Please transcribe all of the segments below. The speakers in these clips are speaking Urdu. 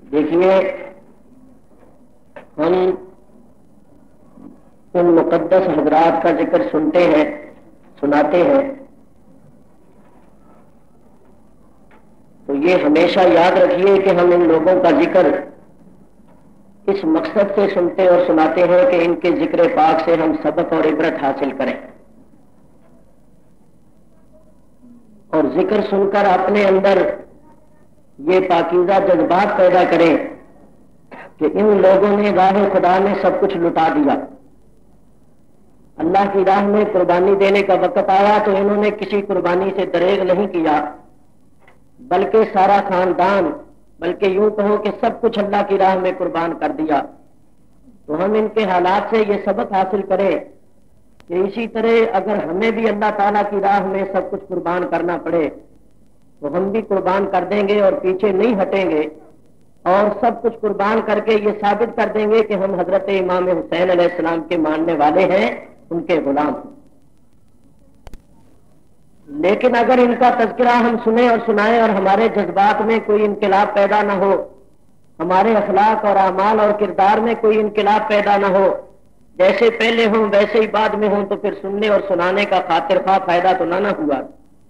دیکھیے ہم ان مقدس حضرات کا ذکر سنتے ہیں، سناتے ہیں، تو یہ ہمیشہ یاد رکھیے کہ ہم ان لوگوں کا ذکر اس مقصد سے سنتے اور سناتے ہیں کہ ان کے ذکر پاک سے ہم سبق اور عبرت حاصل کریں، اور ذکر سن کر اپنے اندر یہ پاکیزہ جذبات پیدا کریں کہ ان لوگوں نے راہ خدا میں سب کچھ لٹا دیا، اللہ کی راہ میں قربانی دینے کا وقت آیا تو انہوں نے کسی قربانی سے دریغ نہیں کیا، بلکہ سارا خاندان، بلکہ یوں کہو کہ سب کچھ اللہ کی راہ میں قربان کر دیا۔ تو ہم ان کے حالات سے یہ سبق حاصل کریں کہ اسی طرح اگر ہمیں بھی اللہ تعالیٰ کی راہ میں سب کچھ قربان کرنا پڑے تو ہم بھی قربان کر دیں گے اور پیچھے نہیں ہٹیں گے، اور سب کچھ قربان کر کے یہ ثابت کر دیں گے کہ ہم حضرت امام حسین علیہ السلام کے ماننے والے ہیں، ان کے غلام ہیں۔ لیکن اگر ان کا تذکرہ ہم سنیں اور سنائیں اور ہمارے جذبات میں کوئی انقلاب پیدا نہ ہو، ہمارے اخلاق اور اعمال اور کردار میں کوئی انقلاب پیدا نہ ہو، جیسے پہلے ہوں ویسے ہی بعد میں ہوں، تو پھر سننے اور سنانے کا خاطر خواہ فائدہ تو نہ ہوا۔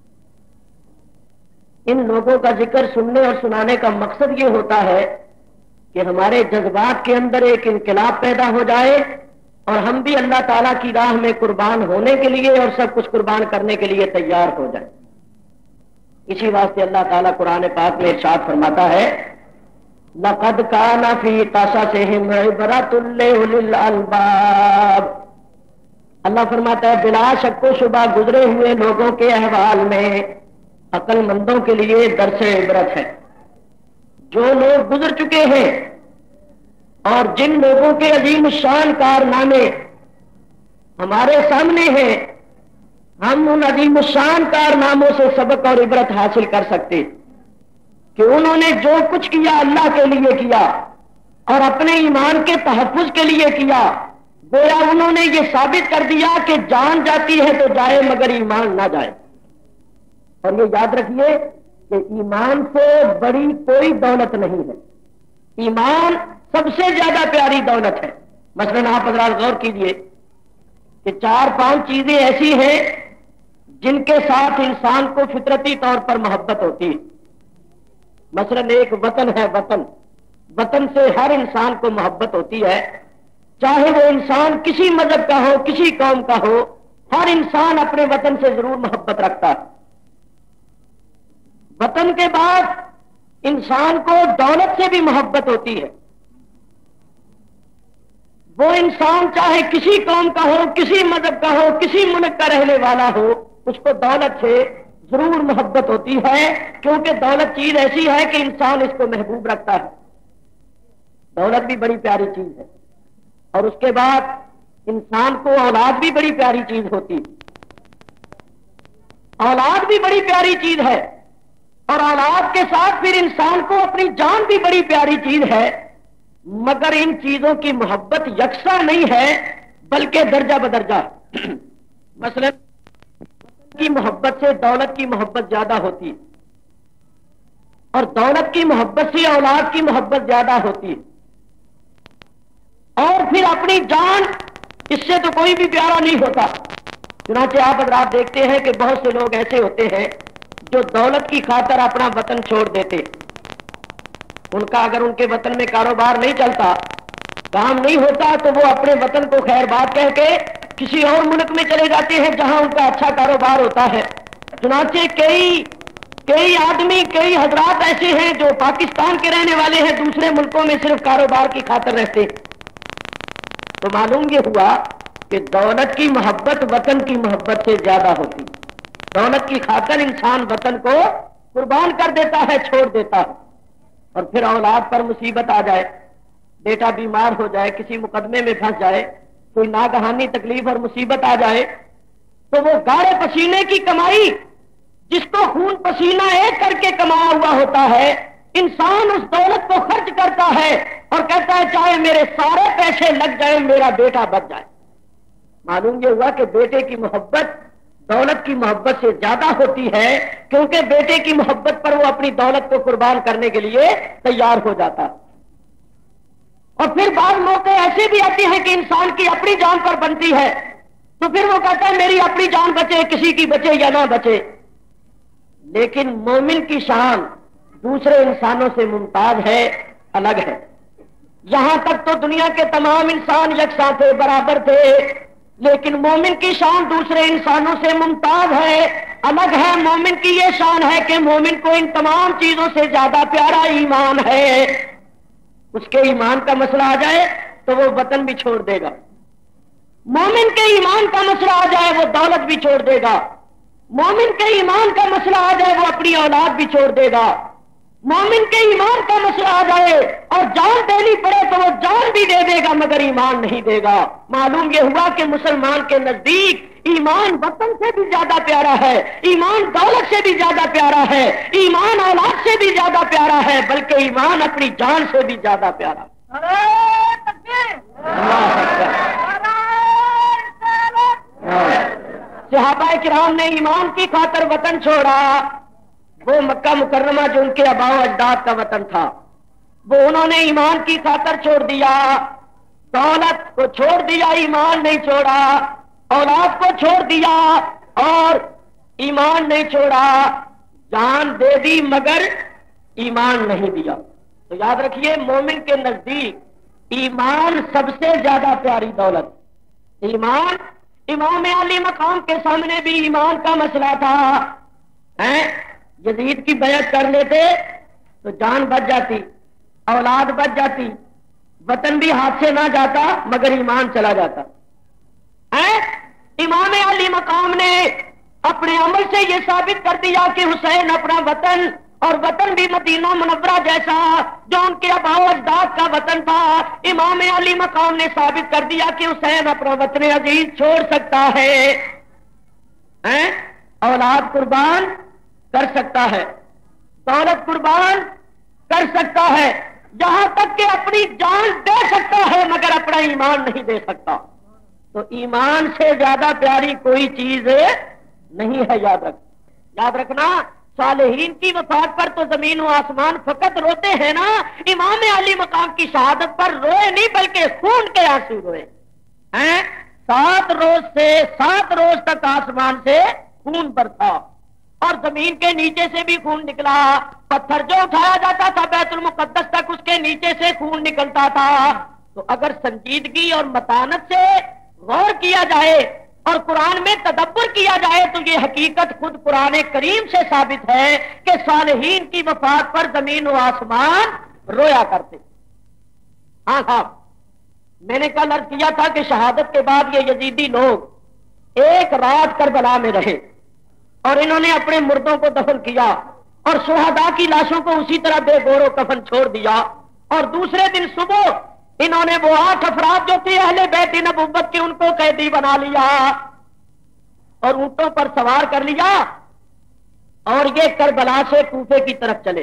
ان لوگوں کا ذکر سننے اور سنانے کا مقصد یہ ہوتا ہے کہ ہمارے جذبات کے اندر ایک انقلاب پیدا ہو جائے اور ہم بھی اللہ تعالیٰ کی راہ میں قربان ہونے کے لیے اور سب کچھ قربان کرنے کے لیے تیار ہو جائے۔ اسی واسطے اللہ تعالیٰ قرآن پاک میں ارشاد فرماتا ہے لَقَدْ كَانَ فِي قَصَصِهِمْ عِبْرَةٌ لِّأُولِي الْأَلْبَابِ، اللہ فرماتا ہے بلا شک و شبہ گزرے ہوئے لوگوں کے احوال میں عقل مندوں کے لیے درس عبرت ہے۔ جو لوگ گزر چکے ہیں اور جن لوگوں کے عظیم الشان کارنامے ہمارے سامنے ہیں، ہم ان عظیم الشان کارناموں سے سبق اور عبرت حاصل کر سکتے کہ انہوں نے جو کچھ کیا اللہ کے لیے کیا اور اپنے ایمان کے تحفظ کے لیے کیا، گویا انہوں نے یہ ثابت کر دیا کہ جان جاتی ہے تو جائے مگر ایمان نہ جائے۔ اور یہ یاد رکھیے کہ ایمان سے بڑی کوئی دولت نہیں ہے، ایمان سب سے زیادہ پیاری دولت ہے۔ مثلا آپ حضرات غور کیجئے کہ 4-5 چیزیں ایسی ہیں جن کے ساتھ انسان کو فطرتی طور پر محبت ہوتی ہے۔ مثلا ایک وطن ہے، وطن سے ہر انسان کو محبت ہوتی ہے، چاہے وہ انسان کسی مذہب کا ہو، کسی قوم کا ہو، ہر انسان اپنے وطن سے ضرور محبت رکھتا ہے۔ وطن کے بعد انسان کو دولت سے بھی محبت ہوتی ہے۔ وہ انسان چاہے کسی قوم کا ہو، کسی مذہب کا ہو، کسی ملک کا رہنے والا ہو، اس کو دولت سے ضرور محبت ہوتی ہے، کیونکہ دولت چیز ایسی ہے کہ انسان اس کو محبوب رکھتا ہے۔ دولت بھی بڑی پیاری چیز ہے، اور اس کے بعد انسان کو اولاد بھی بڑی پیاری چیز ہوتی ہے۔ اولاد بھی بڑی پیاری چیز ہے، اور اولاد کے ساتھ پھر انسان کو اپنی جان بھی بڑی پیاری چیز ہے، مگر ان چیزوں کی محبت یکساں نہیں ہے بلکہ درجہ بدرجہ۔ مثلا کی محبت سے دولت کی محبت زیادہ ہوتی ہے، اور دولت کی محبت سے اولاد کی محبت زیادہ ہوتی ہے، اور پھر اپنی جان اس سے تو کوئی بھی پیارا نہیں ہوتا۔ چنانچہ آپ حضرات دیکھتے ہیں کہ بہت سے لوگ ایسے ہوتے ہیں جو دولت کی خاطر اپنا وطن چھوڑ دیتے، ان کا اگر ان کے وطن میں کاروبار نہیں چلتا، کام نہیں ہوتا، تو وہ اپنے وطن کو خیر بات کہہ کے کسی اور ملک میں چلے جاتے ہیں جہاں ان کا اچھا کاروبار ہوتا ہے۔ چنانچہ کئی آدمی، کئی حضرات ایسے ہیں جو پاکستان کے رہنے والے ہیں، دوسرے ملکوں میں صرف کاروبار کی خاطر رہتے ہیں۔ تو معلوم یہ ہوا کہ دولت کی محبت وطن کی محبت سے زیادہ ہوتی، دولت کی خاطر انسان وطن کو قربان کر دیتا ہے، چھوڑ دیتا ہے، اور پھر اولاد پر مصیبت آ جائے، بیٹا بیمار ہو جائے، کسی مقدمے میں پھنس جائے، کوئی ناگہانی تکلیف اور مصیبت آ جائے، تو وہ گاڑے پسینے کی کمائی، جس کو خون پسینہ ایک کر کے کمایا ہوا ہوتا ہے، انسان اس دولت کو خرچ کرتا ہے اور کہتا ہے چاہے میرے سارے پیسے لگ جائیں، میرا بیٹا بچ جائے۔ معلوم یہ ہوا کہ بیٹے کی محبت دولت کی محبت سے زیادہ ہوتی ہے، کیونکہ بیٹے کی محبت پر وہ اپنی دولت کو قربان کرنے کے لیے تیار ہو جاتا ہے۔ اور پھر بعض موقع ایسے بھی آتے ہیں کہ انسان کی اپنی جان پر بنتی ہے، تو پھر وہ کہتا ہے میری اپنی جان بچے، کسی کی بچے یا نہ بچے۔ لیکن مومن کی شان دوسرے انسانوں سے ممتاز ہے، الگ ہے۔ یہاں تک تو دنیا کے تمام انسان یکساں تھے، برابر تھے، لیکن مومن کی شان دوسرے انسانوں سے ممتاز ہے، الگ ہے۔ مومن کی یہ شان ہے کہ مومن کو ان تمام چیزوں سے زیادہ پیارا ایمان ہے۔ اس کے ایمان کا مسئلہ آ جائے تو وہ وطن بھی چھوڑ دے گا، مومن کے ایمان کا مسئلہ آ جائے وہ دولت بھی چھوڑ دے گا، مومن کے ایمان کا مسئلہ آ جائے وہ اپنی اولاد بھی چھوڑ دے گا، مومن کے ایمان کا مسئلہ آ جائے اور جان دینی پڑے تو وہ جان بھی دے دے گا مگر ایمان نہیں دے گا۔ معلوم یہ ہوا کہ مسلمان کے نزدیک ایمان وطن سے بھی زیادہ پیارا ہے، ایمان دولت سے بھی زیادہ پیارا ہے، ایمان اولاد سے بھی زیادہ پیارا ہے، بلکہ ایمان اپنی جان سے بھی زیادہ پیارا ہے۔ صحابہ کرام نے ایمان کی خاطر وطن چھوڑا، وہ مکہ مکرمہ جو ان کے آباء و اجداد کا وطن تھا وہ انہوں نے ایمان کی خاطر چھوڑ دیا، دولت کو چھوڑ دیا، ایمان نہیں چھوڑا، اولاد کو چھوڑ دیا اور ایمان نہیں چھوڑا، جان دے دی مگر ایمان نہیں دیا۔ تو یاد رکھیے مومن کے نزدیک ایمان سب سے زیادہ پیاری دولت، ایمان۔ امام علی مقام کے سامنے بھی ایمان کا مسئلہ تھا، یزید کی بیعت کر لیتے تو جان بچ جاتی، اولاد بچ جاتی، وطن بھی ہاتھ سے نہ جاتا مگر ایمان چلا جاتا۔ امام علی مقام نے اپنے عمل سے یہ ثابت کر دیا کہ حسین اپنا وطن اور وطن بھی مدینہ منورہ جیسا جو ان کے آباء و اجداد کا وطن تھا، امام علی مقام نے ثابت کر دیا کہ حسین اپنا وطن عزیز چھوڑ سکتا ہے، اولاد قربان کر سکتا ہے، دولت قربان کر سکتا ہے، یہاں تک کہ اپنی جان دے سکتا ہے مگر اپنا ایمان نہیں دے سکتا۔ تو ایمان سے زیادہ پیاری کوئی چیز نہیں ہے، یاد رکھنا۔ صالحین کی وفات پر تو زمین و آسمان فقط روتے ہیں نا، امام علی مقام کی شہادت پر روئے نہیں بلکہ خون کے آنسو روئے ہیں۔ 7 روز تک آسمان سے خون برسا اور زمین کے نیچے سے بھی خون نکلا، پتھر جو اٹھایا جاتا تھا بیت المقدس تک اس کے نیچے سے خون نکلتا تھا۔ تو اگر سنجیدگی اور متانت سے غور کیا جائے اور قرآن میں تدبر کیا جائے تو یہ حقیقت خود قرآن کریم سے ثابت ہے کہ صالحین کی وفات پر زمین و آسمان رویا کرتے۔ ہاں میں نے کل عرض کیا تھا کہ شہادت کے بعد یہ یزیدی لوگ ایک رات کربلا میں رہے اور انہوں نے اپنے مردوں کو دفن کیا اور شہداء کی لاشوں کو اسی طرح بے گور و کفن چھوڑ دیا، اور دوسرے دن صبح انہوں نے وہ 8 افراد جو تھے اہل بیت نبوت کے ان کو قیدی بنا لیا اور اونٹوں پر سوار کر لیا اور یہ کربلا سے کوفے کی طرف چلے۔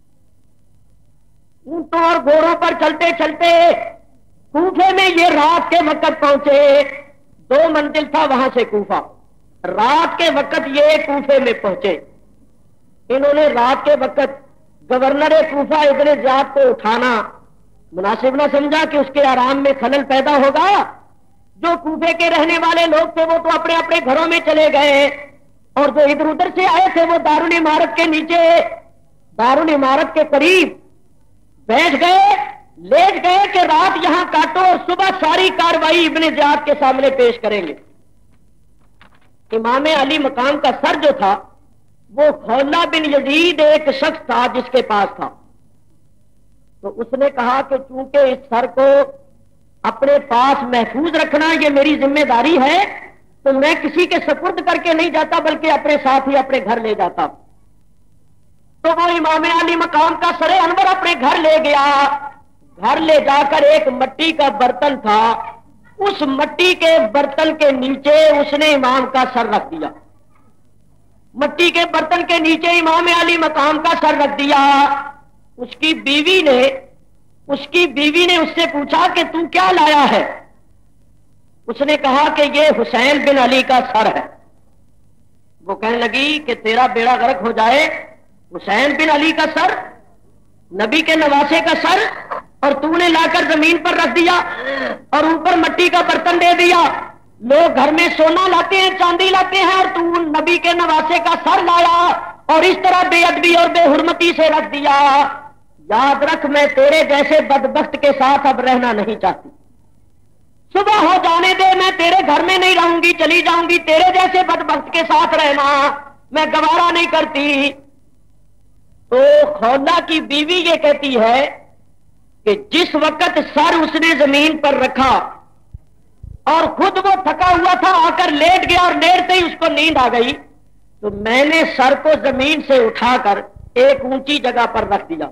اونٹوں اور گھوڑوں پر چلتے چلتے کوفے میں یہ رات کے وقت پہنچے، 2 منزل تھا وہاں سے کوفہ، رات کے وقت یہ کوفے میں پہنچے۔ انہوں نے رات کے وقت گورنر کوفہ ابن زیاد کو اٹھانا مناسب نہ سمجھا کہ اس کے آرام میں خلل پیدا ہوگا۔ جو کوفے کے رہنے والے لوگ تھے وہ تو اپنے اپنے گھروں میں چلے گئے اور جو ادھر ادھر سے آئے تھے وہ دارالعمارت کے نیچے، دارالعمارت کے قریب بیٹھ گئے، لیٹ گئے کہ رات یہاں کاٹو اور صبح ساری کاروائی ابن زیاد کے سامنے پیش کریں گے۔ امام علی مقام کا سر جو تھا وہ خولہ بن یزید ایک شخص تھا جس کے پاس تھا، تو اس نے کہا کہ چونکہ اس سر کو اپنے پاس محفوظ رکھنا یہ میری ذمہ داری ہے تو میں کسی کے سپرد کر کے نہیں جاتا بلکہ اپنے ساتھ ہی اپنے گھر لے جاتا۔ تو وہ امام علی مقام کا سر انور اپنے گھر لے گیا، گھر لے جا کر ایک مٹی کا برتن تھا، اس مٹی کے برتن کے نیچے اس نے امام کا سر رکھ دیا، مٹی کے برتن کے نیچے امام علی مقام کا سر رکھ دیا۔ اس کی بیوی نے اس سے پوچھا کہ تو کیا لایا ہے؟ اس نے کہا کہ یہ حسین بن علی کا سر ہے۔ وہ کہنے لگی کہ تیرا بیڑا غرق ہو جائے، حسین بن علی کا سر، نبی کے نواسے کا سر، اور تو نے لا کر زمین پر رکھ دیا اور اوپر مٹی کا برتن دے دیا. لوگ گھر میں سونا لاتے ہیں, چاندی لاتے ہیں, اور تو نبی کے نواسے کا سر لایا اور اس طرح بے ادبی اور بے حرمتی سے رکھ دیا. یاد رکھ, میں تیرے جیسے بدبخت کے ساتھ اب رہنا نہیں چاہتی. صبح ہو جانے دے, میں تیرے گھر میں نہیں رہوں گی, چلی جاؤں گی. تیرے جیسے بدبخت کے ساتھ رہنا میں گوارا نہیں کرتی. تو خولہ کی بیوی یہ کہتی ہے کہ جس وقت سر اس نے زمین پر رکھا اور خود وہ تھکا ہوا تھا, آ کر لیٹ گیا اور لیٹتے ہی اس کو نیند آ گئی, تو میں نے سر کو زمین سے اٹھا کر ایک اونچی جگہ پر رکھ دیا.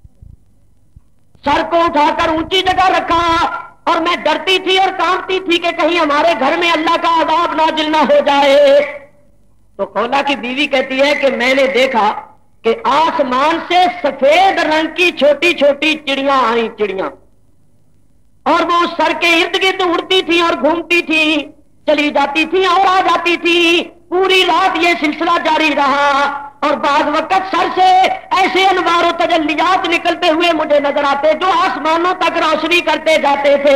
سر کو اٹھا کر اونچی جگہ رکھا اور میں ڈرتی تھی اور کانپتی تھی کہ کہیں ہمارے گھر میں اللہ کا عذاب نازل نہ ہو جائے. تو خولہ کی بیوی کہتی ہے کہ میں نے دیکھا کہ آسمان سے سفید رنگ کی چھوٹی چھوٹی چڑیاں آئیں, چڑیاں, اور وہ سر کے ارد گرد اڑتی تھی اور گھومتی تھی, چلی جاتی تھی اور آ جاتی تھی. پوری رات یہ سلسلہ جاری رہا اور بعض وقت سر سے ایسے انوار و تجلیات نکلتے ہوئے مجھے نظر آتے جو آسمانوں تک روشنی کرتے جاتے تھے.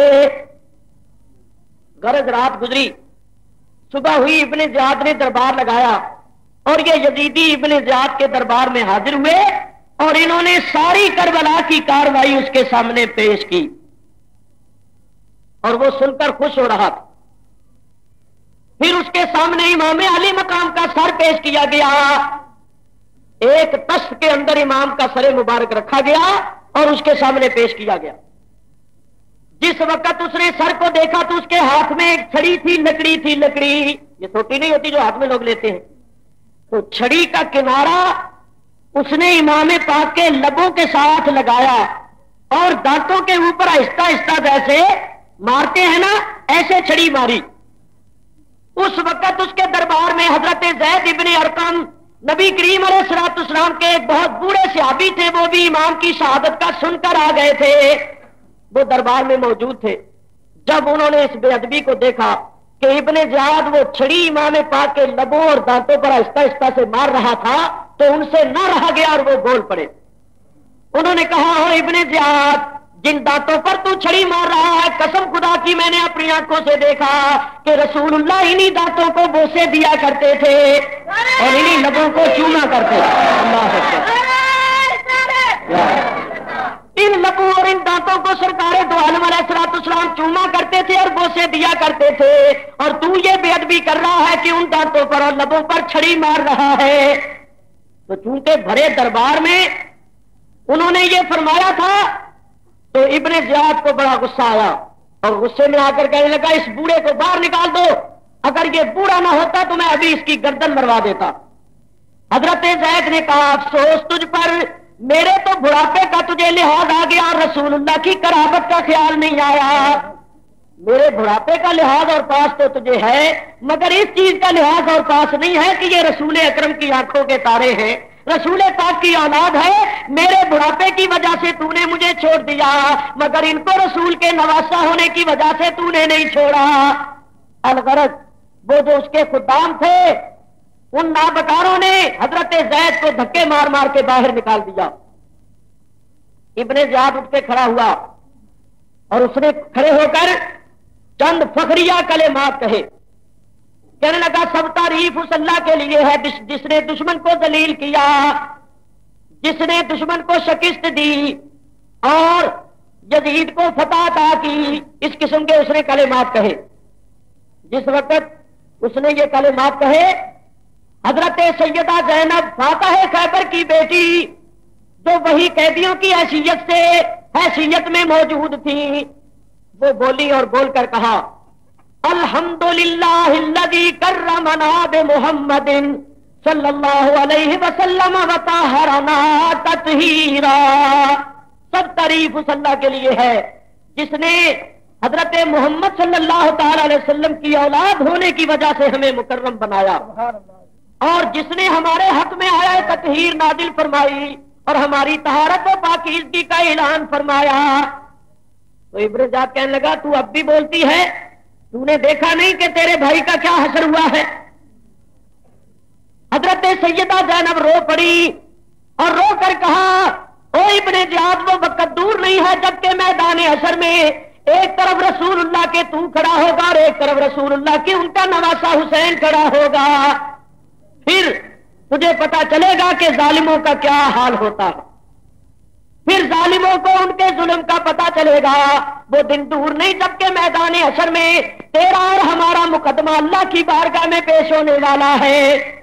غرض رات گزری, صبح ہوئی, ابن زیاد نے دربار لگایا اور یہ یزیدی ابن زیاد کے دربار میں حاضر ہوئے اور انہوں نے ساری کربلا کی کاروائی اس کے سامنے پیش کی اور وہ سن کر خوش ہو رہا تھا. پھر اس کے سامنے امام علی مقام کا سر پیش کیا گیا. ایک تشت کے اندر امام کا سر مبارک رکھا گیا اور اس کے سامنے پیش کیا گیا. جس وقت اس نے سر کو دیکھا تو اس کے ہاتھ میں ایک چھڑی تھی, لکڑی تھی. لکڑی یہ چھوٹی نہیں ہوتی جو ہاتھ میں لوگ لیتے ہیں. تو چھڑی کا کنارہ اس نے امام پاک کے لبوں کے ساتھ لگایا اور دانتوں کے اوپر آہستہ آہستہ جیسے مارتے ہیں نا, ایسے چھڑی ماری. اس وقت اس کے دربار میں حضرت زید ابن ارقم, نبی کریم علیہ الصلوۃ والسلام کے ایک بہت بوڑھے صحابی تھے, وہ بھی امام کی شہادت کا سن کر آ گئے تھے. وہ دربار میں موجود تھے. جب انہوں نے اس بے ادبی کو دیکھا کہ ابن زیاد وہ چھڑی امام پاک کے لبوں اور دانتوں پر آہستہ آہستہ سے مار رہا تھا, تو ان سے نہ رہا گیا اور وہ بول پڑے. انہوں نے کہا, ہو ابن زیاد, جن دانتوں پر تو چھڑی مار رہا ہے, قسم خدا کی میں نے اپنی آنکھوں سے دیکھا کہ رسول اللہ انہی دانتوں کو بوسے دیا کرتے تھے اور انہی لبوں کو چوما کرتے تھے. اللہ اکبر. ان لبوں اور ان دانتوں کو سرکار دو عالم علیہ الصلوۃ والسلام چوما کرتے تھے اور بوسے دیا کرتے تھے, اور تو یہ بے ادبی کر رہا ہے کہ ان دانتوں پر اور لبوں پر چھڑی مار رہا ہے. تو چونکہ بھرے دربار میں انہوں نے یہ فرمایا تھا تو ابن زیاد کو بڑا غصہ آیا اور غصے میں آ کر کہنے لگا, اس بوڑھے کو باہر نکال دو, اگر یہ بوڑھا نہ ہوتا تو میں ابھی اس کی گردن مروا دیتا. حضرت زید نے کہا, افسوس تجھ پر, میرے تو بڑھاپے کا تجھے لحاظ آ گیا, رسول اللہ کی قرابت کا خیال نہیں آیا. میرے بڑھاپے کا لحاظ اور پاس تو تجھے ہے, مگر اس چیز کا لحاظ اور پاس نہیں ہے کہ یہ رسول اکرم کی آنکھوں کے تارے ہیں, رسول پاک کی اولاد ہے. میرے بڑھاپے کی وجہ سے تو نے مجھے چھوڑ دیا, مگر ان کو رسول کے نواسا ہونے کی وجہ سے تو نے نہیں چھوڑا. الغرض وہ جو اس کے خدام تھے, ان نابکاروں نے حضرت زید کو دھکے مار مار کے باہر نکال دیا. ابن زیاد اٹھ کے کھڑا ہوا اور اس نے کھڑے ہو کر چند فخریہ کلمات کہے. کہنے لگا, سب تعریف اس اللہ کے لیے ہے جس نے دشمن کو ذلیل کیا, جس نے دشمن کو شکست دی اور یزید کو فتح عطا کی. اس قسم کے اس نے کلمات کہے. جس وقت اس نے یہ کلمات کہے, حضرت سیدہ زینب فاتح خیبر کی بیٹی, جو وہی قیدیوں کی حیثیت میں موجود تھی, وہ بولی اور بول کر کہا, الحمدللہ الذی کرمنا بمحمد صلی اللہ علیہ وسلم وطہرنا تطہیرا. سب تعریف اس اللہ کے لیے ہے جس نے حضرت محمد صلی اللہ تعالی علیہ وسلم کی اولاد ہونے کی وجہ سے ہمیں مکرم بنایا, اور جس نے ہمارے حق میں آیا تطہیر نازل فرمائی اور ہماری طہارت و پاکیزگی کا اعلان فرمایا. تو ابن زیاد کہنے لگا, تو اب بھی بولتی ہے, تو نے دیکھا نہیں کہ تیرے بھائی کا کیا حشر ہوا ہے. حضرت سیدہ زینب رو پڑی اور رو کر کہا, او ابن زیاد, وہ وقت دور نہیں نہیں ہے جبکہ میدان حشر میں ایک طرف رسول اللہ کے تو کھڑا ہوگا اور ایک طرف رسول اللہ کی ان کا نواسا حسین کھڑا ہوگا، پھر تجھے پتا چلے گا کہ ظالموں کا کیا حال ہوتا ہے، پھر ظالموں کو ان کے ظلم کا پتا چلے گا۔ وہ دن دور نہیں جبکہ میدان حشر میں تیرا اور ہمارا مقدمہ اللہ کی بارگاہ میں پیش ہونے والا ہے۔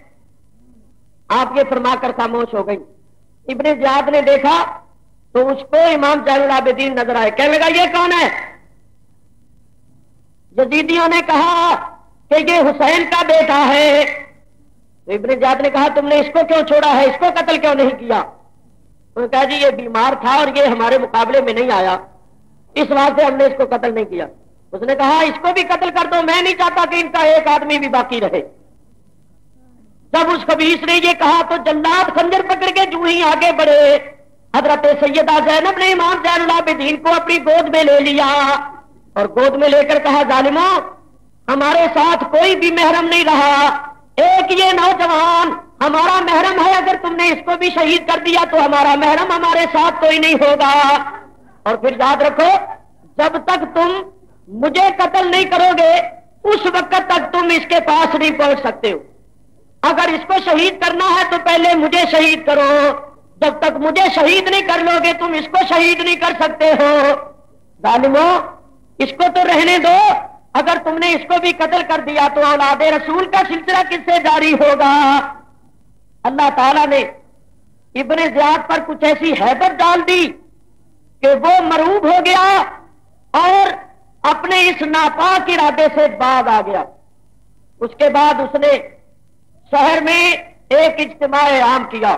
آپ یہ فرما کر خاموش ہو گئی۔ ابن زیاد نے دیکھا تو اس کو امام زین العابدین نظر آئے، کہنے لگا یہ کون ہے؟ یزیدیوں نے کہا کہ یہ حسین کا بیٹا ہے۔ تو ابن زیاد نے کہا تم نے اس کو کیوں چھوڑا ہے، اس کو قتل کیوں نہیں کیا؟ انہوں نے کہا جی یہ بیمار تھا اور یہ ہمارے مقابلے میں نہیں آیا، اس واسطے ہم نے اس کو قتل نہیں کیا۔ اس نے کہا اس کو بھی قتل کر دو، میں نہیں چاہتا کہ ان کا ایک آدمی بھی باقی رہے۔ جب اس خبیث نے یہ کہا تو جلاد خنجر پکڑ کے جو ہی آگے بڑھے، حضرت سیدہ زینب نے امام زین العابدین کو اپنی گود میں لے لیا اور گود میں لے کر کہا ظالموں ہمارے ساتھ کوئی بھی محرم نہیں رہا، ایک یہ نوجوان ہمارا محرم ہے، اگر تم نے اس کو بھی شہید کر دیا تو ہمارا محرم ہمارے ساتھ کوئی نہیں ہوگا۔ اور پھر یاد رکھو جب تک تم مجھے قتل نہیں کرو گے اس وقت تک تم اس کے پاس نہیں پہنچ سکتے ہو، اگر اس کو شہید کرنا ہے تو پہلے مجھے شہید کرو، جب تک مجھے شہید نہیں کر لو گے تم اس کو شہید نہیں کر سکتے ہو۔ ظالموں اس کو تو رہنے دو، اگر تم نے اس کو بھی قتل کر دیا تو اولاد رسول کا سلسلہ کس سے جاری ہوگا؟ اللہ تعالیٰ نے ابن زیاد پر کچھ ایسی ہیبت ڈال دی کہ وہ مرعوب ہو گیا اور اپنے اس ناپاک ارادے سے باز آ گیا۔ اس کے بعد اس نے شہر میں ایک اجتماع عام کیا،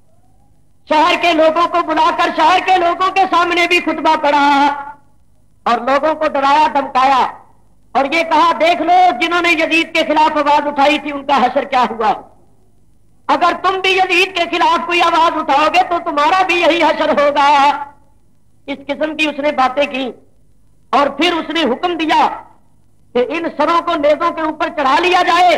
شہر کے لوگوں کو بلا کر شہر کے لوگوں کے سامنے بھی خطبہ پڑھا اور لوگوں کو ڈرایا دھمکایا اور یہ کہا دیکھ لو جنہوں نے یزید کے خلاف آواز اٹھائی تھی ان کا حشر کیا ہوا، اگر تم بھی یزید کے خلاف کوئی آواز اٹھاؤ گے تو تمہارا بھی یہی حشر ہوگا۔ اس قسم کی اس نے باتیں کی اور پھر اس نے حکم دیا کہ ان سروں کو نیزوں کے اوپر چڑھا لیا جائے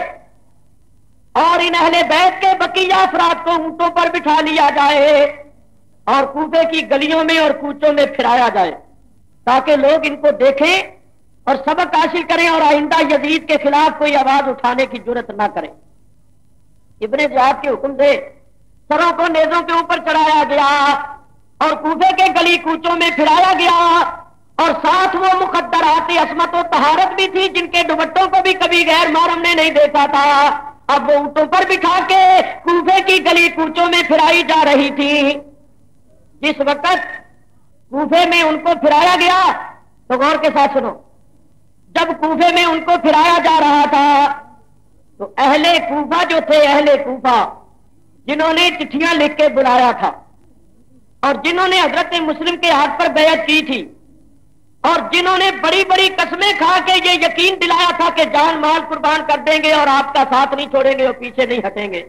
اور ان اہل بیت کے بقیہ افراد کو اونٹوں پر بٹھا لیا جائے اور کوفے کی گلیوں میں اور کوچوں میں پھرایا جائے تاکہ لوگ ان کو دیکھیں اور سبق حاصل کریں اور آئندہ یزید کے خلاف کوئی آواز اٹھانے کی جرت نہ کریں۔ ابن زیاد کے حکم سے سروں کو نیزوں کے اوپر چڑھایا گیا اور کوفے کے گلی کوچوں میں پھرایا گیا اور ساتھ وہ مقدرات عصمت و طہارت بھی تھی جن کے دوپٹوں کو بھی کبھی غیر محرم نے نہیں دیکھا تھا، اب وہ اونٹوں پر بٹھا کے کوفے کی گلی کوچوں میں پھرائی جا رہی تھی۔ جس وقت کوفے میں ان کو پھرایا گیا تو غور کے ساتھ سنو، جب کوفے میں ان کو پھرایا جا رہا تھا تو اہل کوفہ جو تھے، اہل کوفہ جنہوں نے چٹھیاں لکھ کے بلایا تھا اور جنہوں نے حضرت مسلم کے ہاتھ پر بیعت کی تھی اور جنہوں نے بڑی بڑی قسمیں کھا کے یہ یقین دلایا تھا کہ جان مال قربان کر دیں گے اور آپ کا ساتھ نہیں چھوڑیں گے اور پیچھے نہیں ہٹیں گے،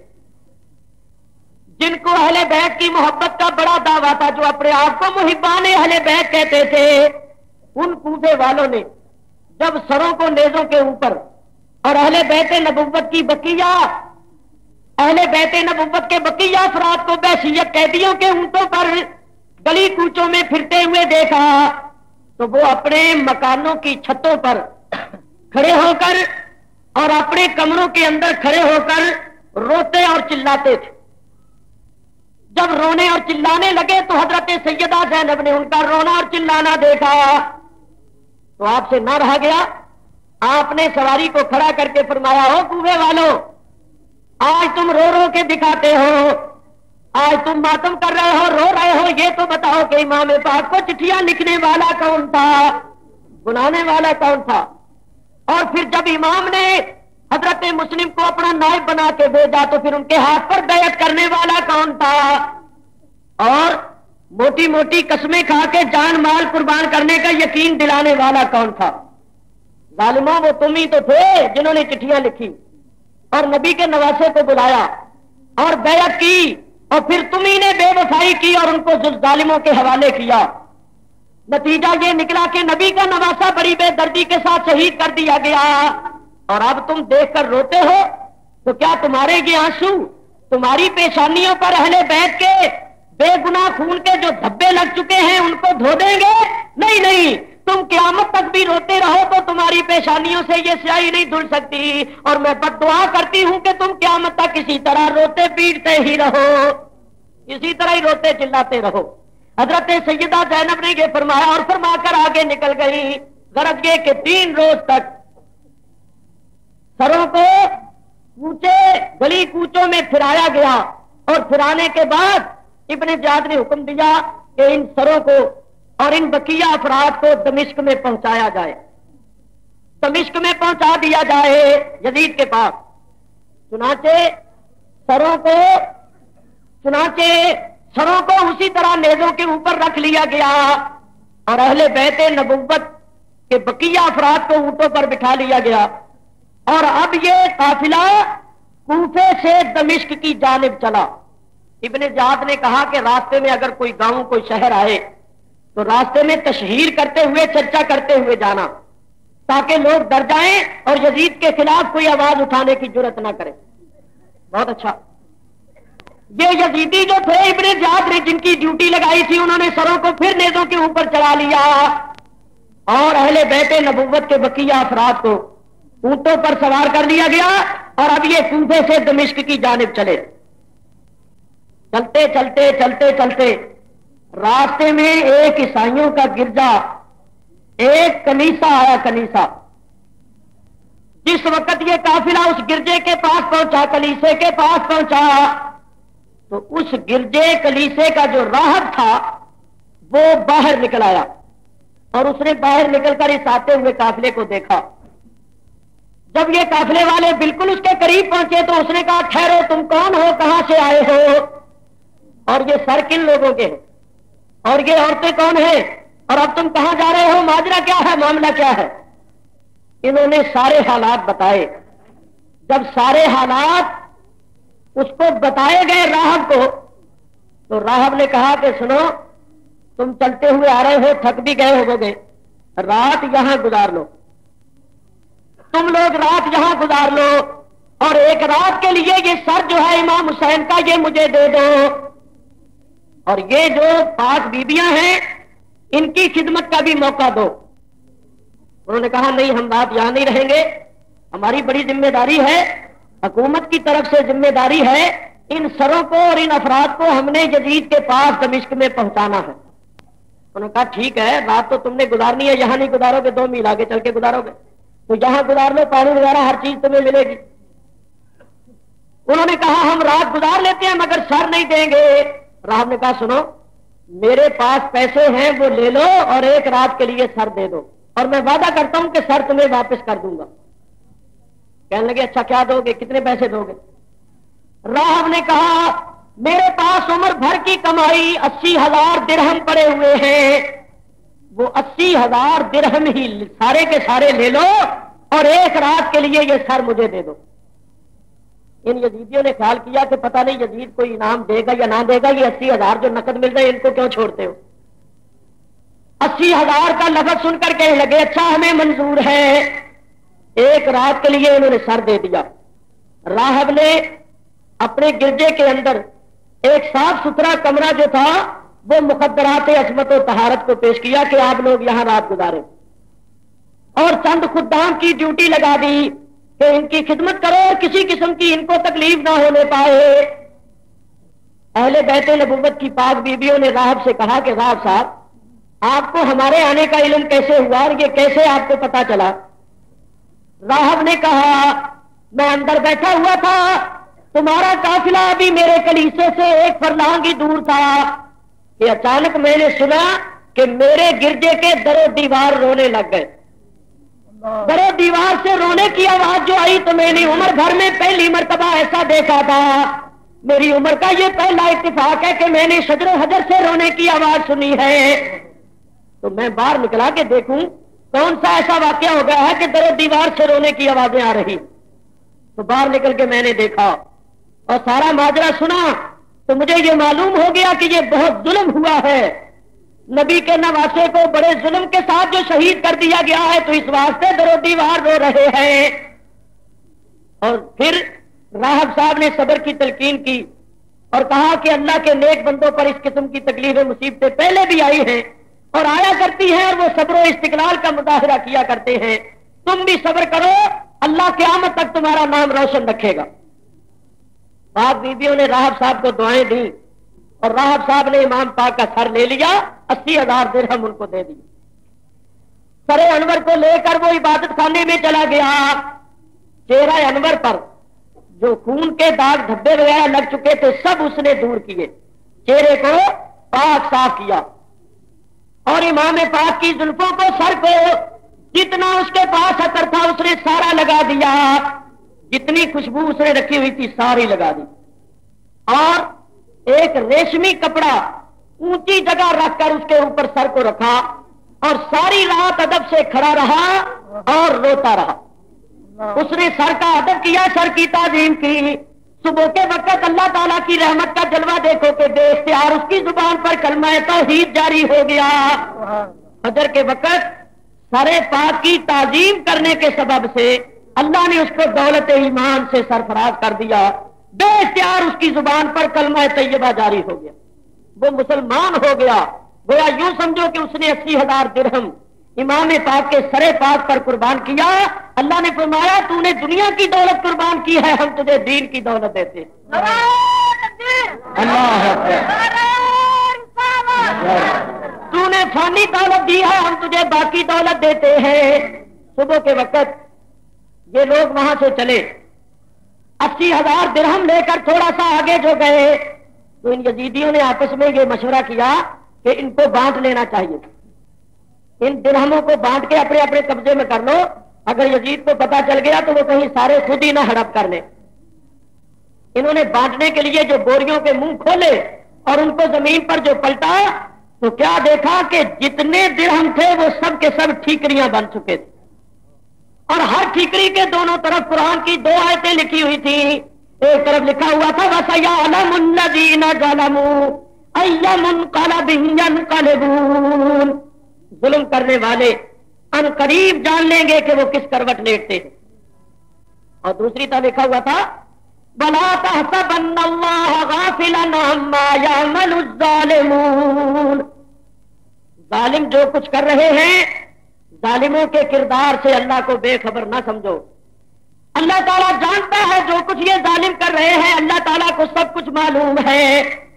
جن کو اہل بیت کی محبت کا بڑا دعویٰ تھا، جو اپنے آپ کو محبان اہل بیت کہتے تھے، ان کوفے والوں نے جب سروں کو نیزوں کے اوپر اور اہل بیت نبوت کی بقیہ اہل بیت نبوت کے بقیہ افراد کو بحیثیت قیدیوں کے اونٹوں پر گلی کوچوں میں پھرتے ہوئے دیکھا تو وہ اپنے مکانوں کی چھتوں پر کھڑے ہو کر اور اپنے کمروں کے اندر کھڑے ہو کر روتے اور چلاتے تھے۔ جب رونے اور چلانے لگے تو حضرت سیدہ زینب نے ان کا رونا اور چلانا دیکھا تو آپ سے نہ رہا گیا، آپ نے سواری کو کھڑا کر کے فرمایا ہو کوفے والوں، آج تم رو رو کے دکھاتے ہو، آج تم ماتم کر رہے ہو، رو رہے ہو، یہ تو بتاؤ کہ امام پاک کو چٹھیاں لکھنے والا کون تھا، بلانے والا کون تھا؟ اور پھر جب امام نے حضرت مسلم کو اپنا نائب بنا کے بھیجا تو پھر ان کے ہاتھ پر بیعت کرنے والا کون تھا اور موٹی موٹی قسمیں کھا کے جان مال قربان کرنے کا یقین دلانے والا کون تھا؟ ظالموں وہ تم ہی تو تھے جنہوں نے چٹھیاں لکھی اور نبی کے نواسے کو بلایا اور بیعت کی اور پھر تم ہی نے بے وفائی کی اور ان کو ظالموں کے حوالے کیا۔ نتیجہ یہ نکلا کہ نبی کا نواسا بڑی بے دردی کے ساتھ شہید کر دیا گیا اور اب تم دیکھ کر روتے ہو تو کیا تمہارے یہ آنسو تمہاری پیشانیوں پر اہل بیت کے بے گناہ خون کے جو دھبے لگ چکے ہیں ان ان کو دھو دیں گے؟ نہیں نہیں، تم قیامت تک بھی روتے رہو تو تمہاری پیشانیوں سے یہ سیاہی نہیں دھل سکتی، اور میں بد دعا کرتی ہوں کہ تم قیامت تک اسی طرح روتے پیٹتے ہی رہو، اسی طرح ہی روتے چلاتے رہو۔ حضرت سیدہ زینب نے یہ فرمایا اور فرما کر آگے نکل گئی۔ غرض یہ کہ 3 روز تک سروں کو کوچے گلی کوچوں میں پھرایا گیا، اور پھرانے کے بعد ابن زیاد نے حکم دیا کہ ان سروں کو اور ان بقیہ افراد کو دمشق میں پہنچایا جائے، دمشق میں پہنچا دیا جائے یزید کے پاس۔ چنانچہ سروں کو اسی طرح نیزوں کے اوپر رکھ لیا گیا، اور اہل بیت نبوت کے بقیہ افراد کو اونٹوں پر بٹھا لیا گیا، اور اب یہ قافلہ کوفے سے دمشق کی جانب چلا۔ ابن زیاد نے کہا کہ راستے میں اگر کوئی گاؤں کوئی شہر آئے تو راستے میں تشہیر کرتے ہوئے چرچا کرتے ہوئے جانا، تاکہ لوگ ڈر جائیں اور یزید کے خلاف کوئی آواز اٹھانے کی جرت نہ کرے۔ بہت اچھا۔ یہ یزیدی جو تھے ابن زیاد نے جن کی ڈیوٹی لگائی تھی، انہوں نے سروں کو پھر نیزوں کے اوپر چڑھا لیا، اور اہل بیت نبوت کے بقیہ افراد کو اونٹوں پر سوار کر لیا گیا، اور اب یہ کوفے سے دمشق کی جانب چلے۔ چلتے چلتے چلتے چلتے راستے میں ایک عیسائیوں کا گرجا، ایک کنیسہ آیا، کنیسہ۔ جس وقت یہ قافلہ اس گرجے کے پاس پہنچا، کلیسے کے پاس پہنچا، تو اس گرجے کلیسے کا جو راہب تھا وہ باہر نکل آیا، اور اس نے باہر نکل کر اس آتے ہوئے قافلے کو دیکھا۔ جب یہ قافلے والے بالکل اس کے قریب پہنچے تو اس نے کہا ٹھہرو، تم کون ہو، کہاں سے آئے ہو، اور یہ سر کن لوگوں کے ہیں، اور یہ عورتیں کون ہیں، اور اب تم کہاں جا رہے ہو، ماجرا کیا ہے، معاملہ کیا ہے؟ انہوں نے سارے حالات بتائے۔ جب سارے حالات اس کو بتائے گئے راہب کو، تو راہب نے کہا کہ سنو، تم چلتے ہوئے آ رہے ہو، تھک بھی گئے ہو گے، رات یہاں گزار لو، تم لوگ رات یہاں گزار لو، اور ایک رات کے لیے یہ سر جو ہے امام حسین کا یہ مجھے دے دو، اور یہ جو 5 بیبیاں ہیں ان کی خدمت کا بھی موقع دو۔ انہوں نے کہا نہیں، ہم رات یہاں نہیں رہیں گے، ہماری بڑی ذمہ داری ہے، حکومت کی طرف سے ذمہ داری ہے، ان سروں کو اور ان افراد کو ہم نے یزید کے پاس دمشق میں پہنچانا ہے۔ انہوں نے کہا ٹھیک ہے، رات تو تم نے گزارنی ہے، یہاں نہیں گزارو گے، 2 میل آگے چل کے گزارو گے، تو یہاں گزار لو، پانی وغیرہ ہر چیز تمہیں ملے گی۔ انہوں نے کہا ہم رات گزار لیتے ہیں مگر سر نہیں دیں گے۔ راہب نے کہا سنو، میرے پاس پیسے ہیں وہ لے لو، اور ایک رات کے لیے سر دے دو، اور میں وعدہ کرتا ہوں کہ سر تمہیں واپس کر دوں گا۔ کہنے لگے اچھا کیا دو گے، کتنے پیسے دو گے؟ راہب نے کہا میرے پاس عمر بھر کی کمائی 80,000 درہم پڑے ہوئے ہیں، وہ 80,000 درہم ہی سارے کے سارے لے لو، اور ایک رات کے لیے یہ سر مجھے دے دو۔ ان یزیدیوں نے خیال کیا کہ پتہ نہیں یزید کوئی انعام دے گا یا نہ دے گا، یہ 80,000 جو نقد مل رہے ان کو کیوں چھوڑتے ہو؟ 80,000 کا لفظ سن کر کہنے لگے اچھا ہمیں منظور ہے۔ ایک رات کے لیے انہوں نے سر دے دیا۔ راہب نے اپنے گرجے کے اندر ایک صاف ستھرا کمرہ جو تھا وہ مقدرات عصمت و طہارت کو پیش کیا کہ آپ لوگ یہاں رات گزاریں، اور چند خدام کی ڈیوٹی لگا دی کہ ان کی خدمت کرو اور کسی قسم کی ان کو تکلیف نہ ہونے پائے۔ اہل بیت نبوت کی پاک بیویوں نے راہب سے کہا کہ راہب صاحب، آپ کو ہمارے آنے کا علم کیسے ہوا اور یہ کیسے آپ کو پتا چلا؟ راہب نے کہا میں اندر بیٹھا ہوا تھا، تمہارا قافلہ ابھی میرے کلیسے سے 1 فرلانگ ہی دور تھا کہ اچانک میں نے سنا کہ میرے گرجے کے در و دیوار رونے لگ گئے۔ در و دیوار سے رونے کی آواز جو آئی تو میں نے عمر بھر میں پہلی مرتبہ ایسا دیکھا تھا، میری عمر کا یہ پہلا اتفاق ہے کہ میں نے شجر و حجر سے رونے کی آواز سنی ہے۔ تو میں باہر نکلا کہ دیکھوں کون سا ایسا واقعہ ہو گیا ہے کہ در و دیوار سے رونے کی آوازیں آ رہی۔ تو باہر نکل کے میں نے دیکھا اور سارا ماجرا سنا، تو مجھے یہ معلوم ہو گیا کہ یہ بہت ظلم ہوا ہے، نبی کے نواسے کو بڑے ظلم کے ساتھ جو شہید کر دیا گیا ہے، تو اس واسطے در و دیوار رو رہے ہیں۔ اور پھر راہب صاحب نے صبر کی تلقین کی اور کہا کہ اللہ کے نیک بندوں پر اس قسم کی تکلیفیں مصیبتیں پہلے بھی آئی ہیں، اور آیا کرتی ہیں اور وہ صبر و استقلال کا مظاہرہ کیا کرتے ہیں. تم بھی صبر کرو، اللہ قیامت تک تمہارا نام روشن رکھے گا. پاک بیویوں نے راہب صاحب کو دعائیں دیں اور راہب صاحب نے امام پاک کا سر لے لیا، 80,000 درہم ان کو دے دی. سر انور کو لے کر وہ عبادت خانے میں چلا گیا. چہرہ انور پر جو خون کے داغ دھبے وغیرہ لگ چکے تھے سب اس نے دور کیے، چہرے کو پاک صاف کیا، اور امام پاک کی زلفوں کو، سر کو جتنا اس کے پاس عطر تھا اس نے سارا لگا دیا، جتنی خوشبو اس نے رکھی ہوئی تھی ساری لگا دی، اور ایک ریشمی کپڑا اونچی جگہ رکھ کر اس کے اوپر سر کو رکھا، اور ساری رات ادب سے کھڑا رہا اور روتا رہا. اس نے سر کا ادب کیا، سر کی تعظیم کی. صبح کے وقت اللہ تعالیٰ کی رحمت کا جلوہ دیکھو کہ بے اختیار اس کی زبان پر کلمہ توحید جاری ہو گیا. فجر کے وقت سر پاک کی تعظیم کرنے کے سبب سے اللہ نے اس کو دولت ایمان سے سرفراز کر دیا. بے اختیار اس کی زبان پر کلمہ طیبہ جاری ہو گیا، وہ مسلمان ہو گیا. گویا یوں سمجھو کہ اس نے 80,000 درہم امام پاک کے سر پاک پر قربان کیا. اللہ نے فرمایا تو نے دنیا کی دولت قربان کی ہے، ہم تجھے دین کی دولت دیتے. اللہ تو نے فانی دولت دی ہے، ہم تجھے باقی دولت دیتے ہیں. صبح کے وقت یہ لوگ وہاں سے چلے، 80,000 درہم لے کر تھوڑا سا آگے جو گئے تو ان یزیدیوں نے آپس میں یہ مشورہ کیا کہ ان کو بانٹ لینا چاہیے، ان درہموں کو بانٹ کے اپنے اپنے قبضے میں کر لو. اگر یزید کو پتا چل گیا تو وہ کہیں سارے خود ہی نہ ہڑپ کر لیں. انہوں نے بانٹنے کے لیے جو بوریوں کے منہ کھولے اور ان کو زمین پر جو پلٹا تو کیا دیکھا کہ جتنے درہم تھے وہ سب کے سب ٹھیکریاں بن چکے تھے، اور ہر ٹھیکری کے دونوں طرف قرآن کی 2 آیتیں لکھی ہوئی تھی. ایک طرف لکھا ہوا تھا وَسَيَعْلَمُ الَّذِينَ ظَلَمُوا أَيَّ مُنقَلَبٍ يَنقَلِبُونَ، ظلم کرنے والے ان قریب جان لیں گے کہ وہ کس کروٹ لیٹتے ہیں. اور دوسری طرف لکھا ہوا تھا وَلَا تَحْسَبَنَّ اللَّهَ غَافِلًا عَمَّا يَعْمَلُ الظَّالِمُونَ، ظالم جو کچھ کر رہے ہیں ظالموں کے کردار سے اللہ کو بے خبر نہ سمجھو. اللہ تعالیٰ جانتا ہے جو کچھ یہ ظالم کر رہے ہیں، اللہ تعالیٰ کو سب کچھ معلوم ہے.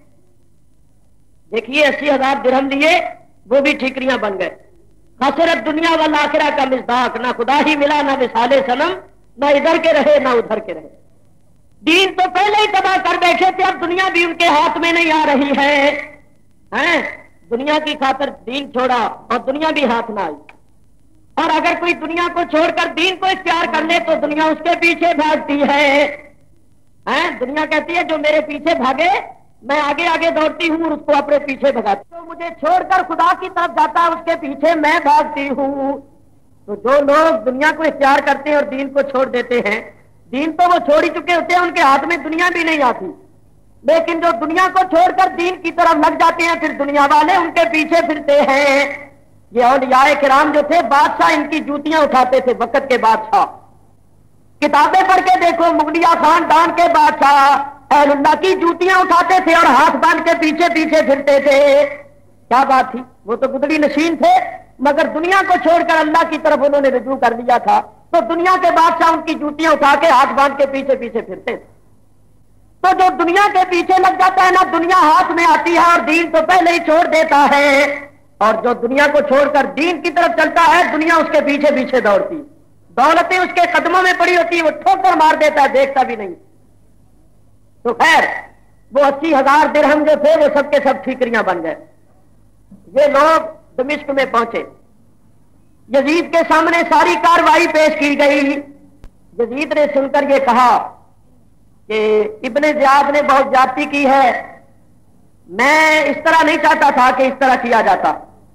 دیکھیے 80,000 درہم دیے وہ بھی ٹھیکریاں بن گئے. خسرت دنیا والآخرہ کا مصداق، نہ خدا ہی ملا نہ مثال صنم، نہ ادھر کے رہے نہ ادھر کے رہے. دین تو پہلے ہی تباہ کر بیٹھے تھے، اب دنیا بھی ان کے ہاتھ میں نہیں آ رہی ہے. دنیا کی خاطر دین چھوڑا اور دنیا بھی ہاتھ نہ آئی. اور اگر کوئی دنیا کو چھوڑ کر دین کو اختیار کر لے تو دنیا اس کے پیچھے بھاگتی ہے. دنیا کہتی ہے جو میرے پیچھے بھاگے میں آگے آگے دوڑتی ہوں اور اس کو اپنے پیچھے بھگاتی ہوں. تو مجھے چھوڑ کر خدا کی طرف جاتا ہے اس کے پیچھے میں بھاگتی ہوں. تو جو لوگ دنیا کو اختیار کرتے ہیں اور دین کو چھوڑ دیتے ہیں، دین تو وہ چھوڑ ہی چکے ہوتے ہیں، ان کے ہاتھ میں دنیا بھی نہیں آتی. لیکن جو دنیا کو چھوڑ کر دین کی طرف لگ جاتے ہیں پھر دنیا والے ان کے پیچھے پھرتے ہیں. یہ اولیاء کرام جو تھے بادشاہ ان کی جوتیاں اٹھاتے تھے، وقت کے بادشاہ. کتابیں پڑھ کے دیکھو، مغلیہ خاندان کے بادشاہ اہل اللہ کی جوتیاں اٹھاتے تھے اور ہاتھ باندھ کے پیچھے پیچھے پھرتے تھے. کیا بات تھی، وہ تو گدڑی نشین تھے مگر دنیا کو چھوڑ کر اللہ کی طرف انہوں نے رجوع کر لیا تھا. تو دنیا کے بادشاہ ان کی جوتیاں اٹھا کے ہاتھ باندھ کے پیچھے پیچھے پھرتے تھے. تو جو دنیا کے پیچھے لگ جاتا ہے نا، دنیا ہاتھ میں آتی ہے اور دین تو پہلے ہی چھوڑ دیتا ہے. اور جو دنیا کو چھوڑ کر دین کی طرف چلتا ہے دنیا اس کے پیچھے پیچھے دوڑتی، دولتیں اس کے قدموں میں پڑی ہوتی، وہ ٹھوکر مار دیتا ہے، دیکھتا بھی نہیں. تو خیر وہ 80,000 درہم جو تھے وہ سب کے سب ٹھیکریاں بن گئے. یہ لوگ دمشق میں پہنچے، یزید کے سامنے ساری کاروائی پیش کی گئی. یزید نے سن کر یہ کہا کہ ابن زیاد نے بہت زیادتی کی ہے، میں اس طرح نہیں چاہتا تھا کہ اس طرح کیا جاتا،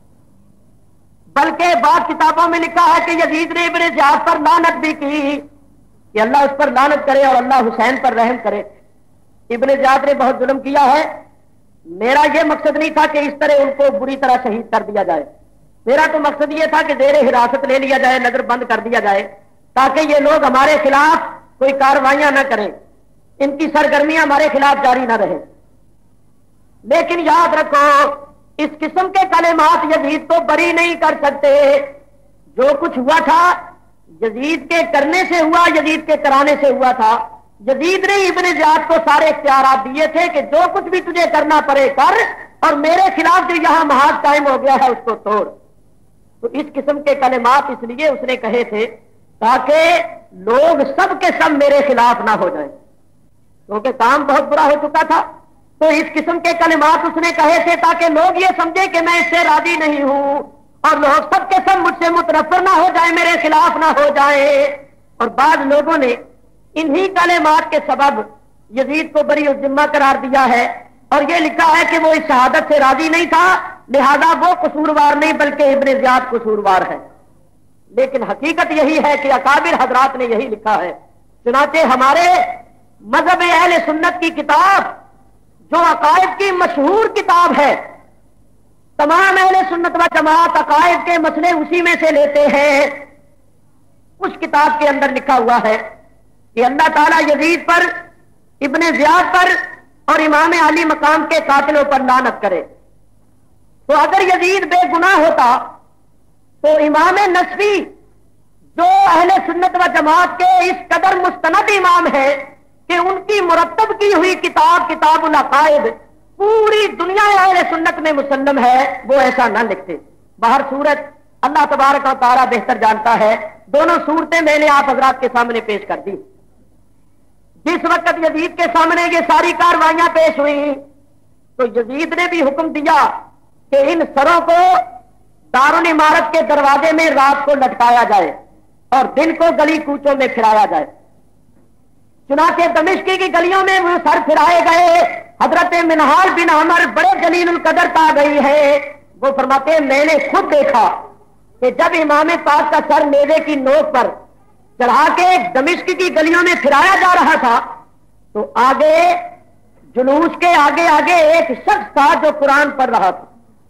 بلکہ بعض کتابوں میں لکھا ہے کہ یزید نے ابن زیاد پر لعنت بھی کی کہ اللہ اس پر لعنت کرے اور اللہ حسین پر رحم کرے. ابن زیاد نے بہت ظلم کیا ہے. میرا یہ مقصد نہیں تھا کہ اس طرح ان کو بری طرح شہید کر دیا جائے، میرا تو مقصد یہ تھا کہ زیر حراست لے لیا جائے، نظر بند کر دیا جائے تاکہ یہ لوگ ہمارے خلاف کوئی کارروائیاں نہ کریں، ان کی سرگرمیاں ہمارے خلاف جاری نہ رہیں. لیکن یاد رکھو اس قسم کے کلمات یزید کو بری نہیں کر سکتے. جو کچھ ہوا تھا یزید کے کرنے سے ہوا، یزید کے کرانے سے ہوا تھا. یزید نے ابن زیاد کو سارے اختیارات دیے تھے کہ جو کچھ بھی تجھے کرنا پڑے کر، اور میرے خلاف جو یہاں محاذ قائم ہو گیا ہے اس کو توڑ. تو اس قسم کے کلمات اس لیے اس نے کہے تھے تاکہ لوگ سب کے سب میرے خلاف نہ ہو جائیں، کیونکہ کام بہت برا ہو چکا تھا. تو اس قسم کے کلمات اس نے کہے تھے تاکہ لوگ یہ سمجھے کہ میں اس سے راضی نہیں ہوں، اور لوگ سب کے سب مجھ سے متنفر نہ ہو جائیں، میرے خلاف نہ ہو جائیں. اور بعض لوگوں نے انہی کلمات کے سبب یزید کو بری الذمہ قرار دیا ہے، اور یہ لکھا ہے کہ وہ اس شہادت سے راضی نہیں تھا، لہذا وہ قصوروار نہیں بلکہ ابن زیاد قصوروار ہے. لیکن حقیقت یہی ہے کہ اکابر حضرات نے یہی لکھا ہے. چنانچہ ہمارے مذہب اہل سنت کی کتاب جو عقائد کی مشہور کتاب ہے، تمام اہل سنت و جماعت عقائد کے مسئلے اسی میں سے لیتے ہیں. اس کتاب کے اندر لکھا ہوا ہے کہ اللہ تعالیٰ یزید پر، ابن زیاد پر اور امام علی مقام کے قاتلوں پر لعنت کرے. تو اگر یزید بے گناہ ہوتا تو امام نصفی جو اہل سنت و جماعت کے اس قدر مستند امام ہے کہ ان کی مرتب کی ہوئی کتاب کتاب العقائد پوری دنیا اہل سنت میں مسلم ہے، وہ ایسا نہ لکھتے. باہر صورت اللہ تبارک و تعالیٰ بہتر جانتا ہے. دونوں صورتیں میں نے آپ حضرات کے سامنے پیش کر دی. جس وقت یزید کے سامنے یہ ساری کاروائیاں پیش ہوئی تو یزید نے بھی حکم دیا کہ ان سروں کو دارالعمارت کے دروازے میں رات کو لٹکایا جائے اور دن کو گلی کوچوں میں پھرایا جائے. چنانچہ دمشق کی گلیوں میں وہ سر پھرائے گئے. حضرت منہال بن عمر بڑے جلیل القدر تابعی ہے، وہ فرماتے ہیں میں نے خود دیکھا کہ جب امام پاک کا سر نیزے کی نوک پر چڑھا کے دمشق کی گلیوں میں پھرایا جا رہا تھا تو آگے جلوس کے آگے آگے ایک شخص تھا جو قرآن پڑھ رہا تھا،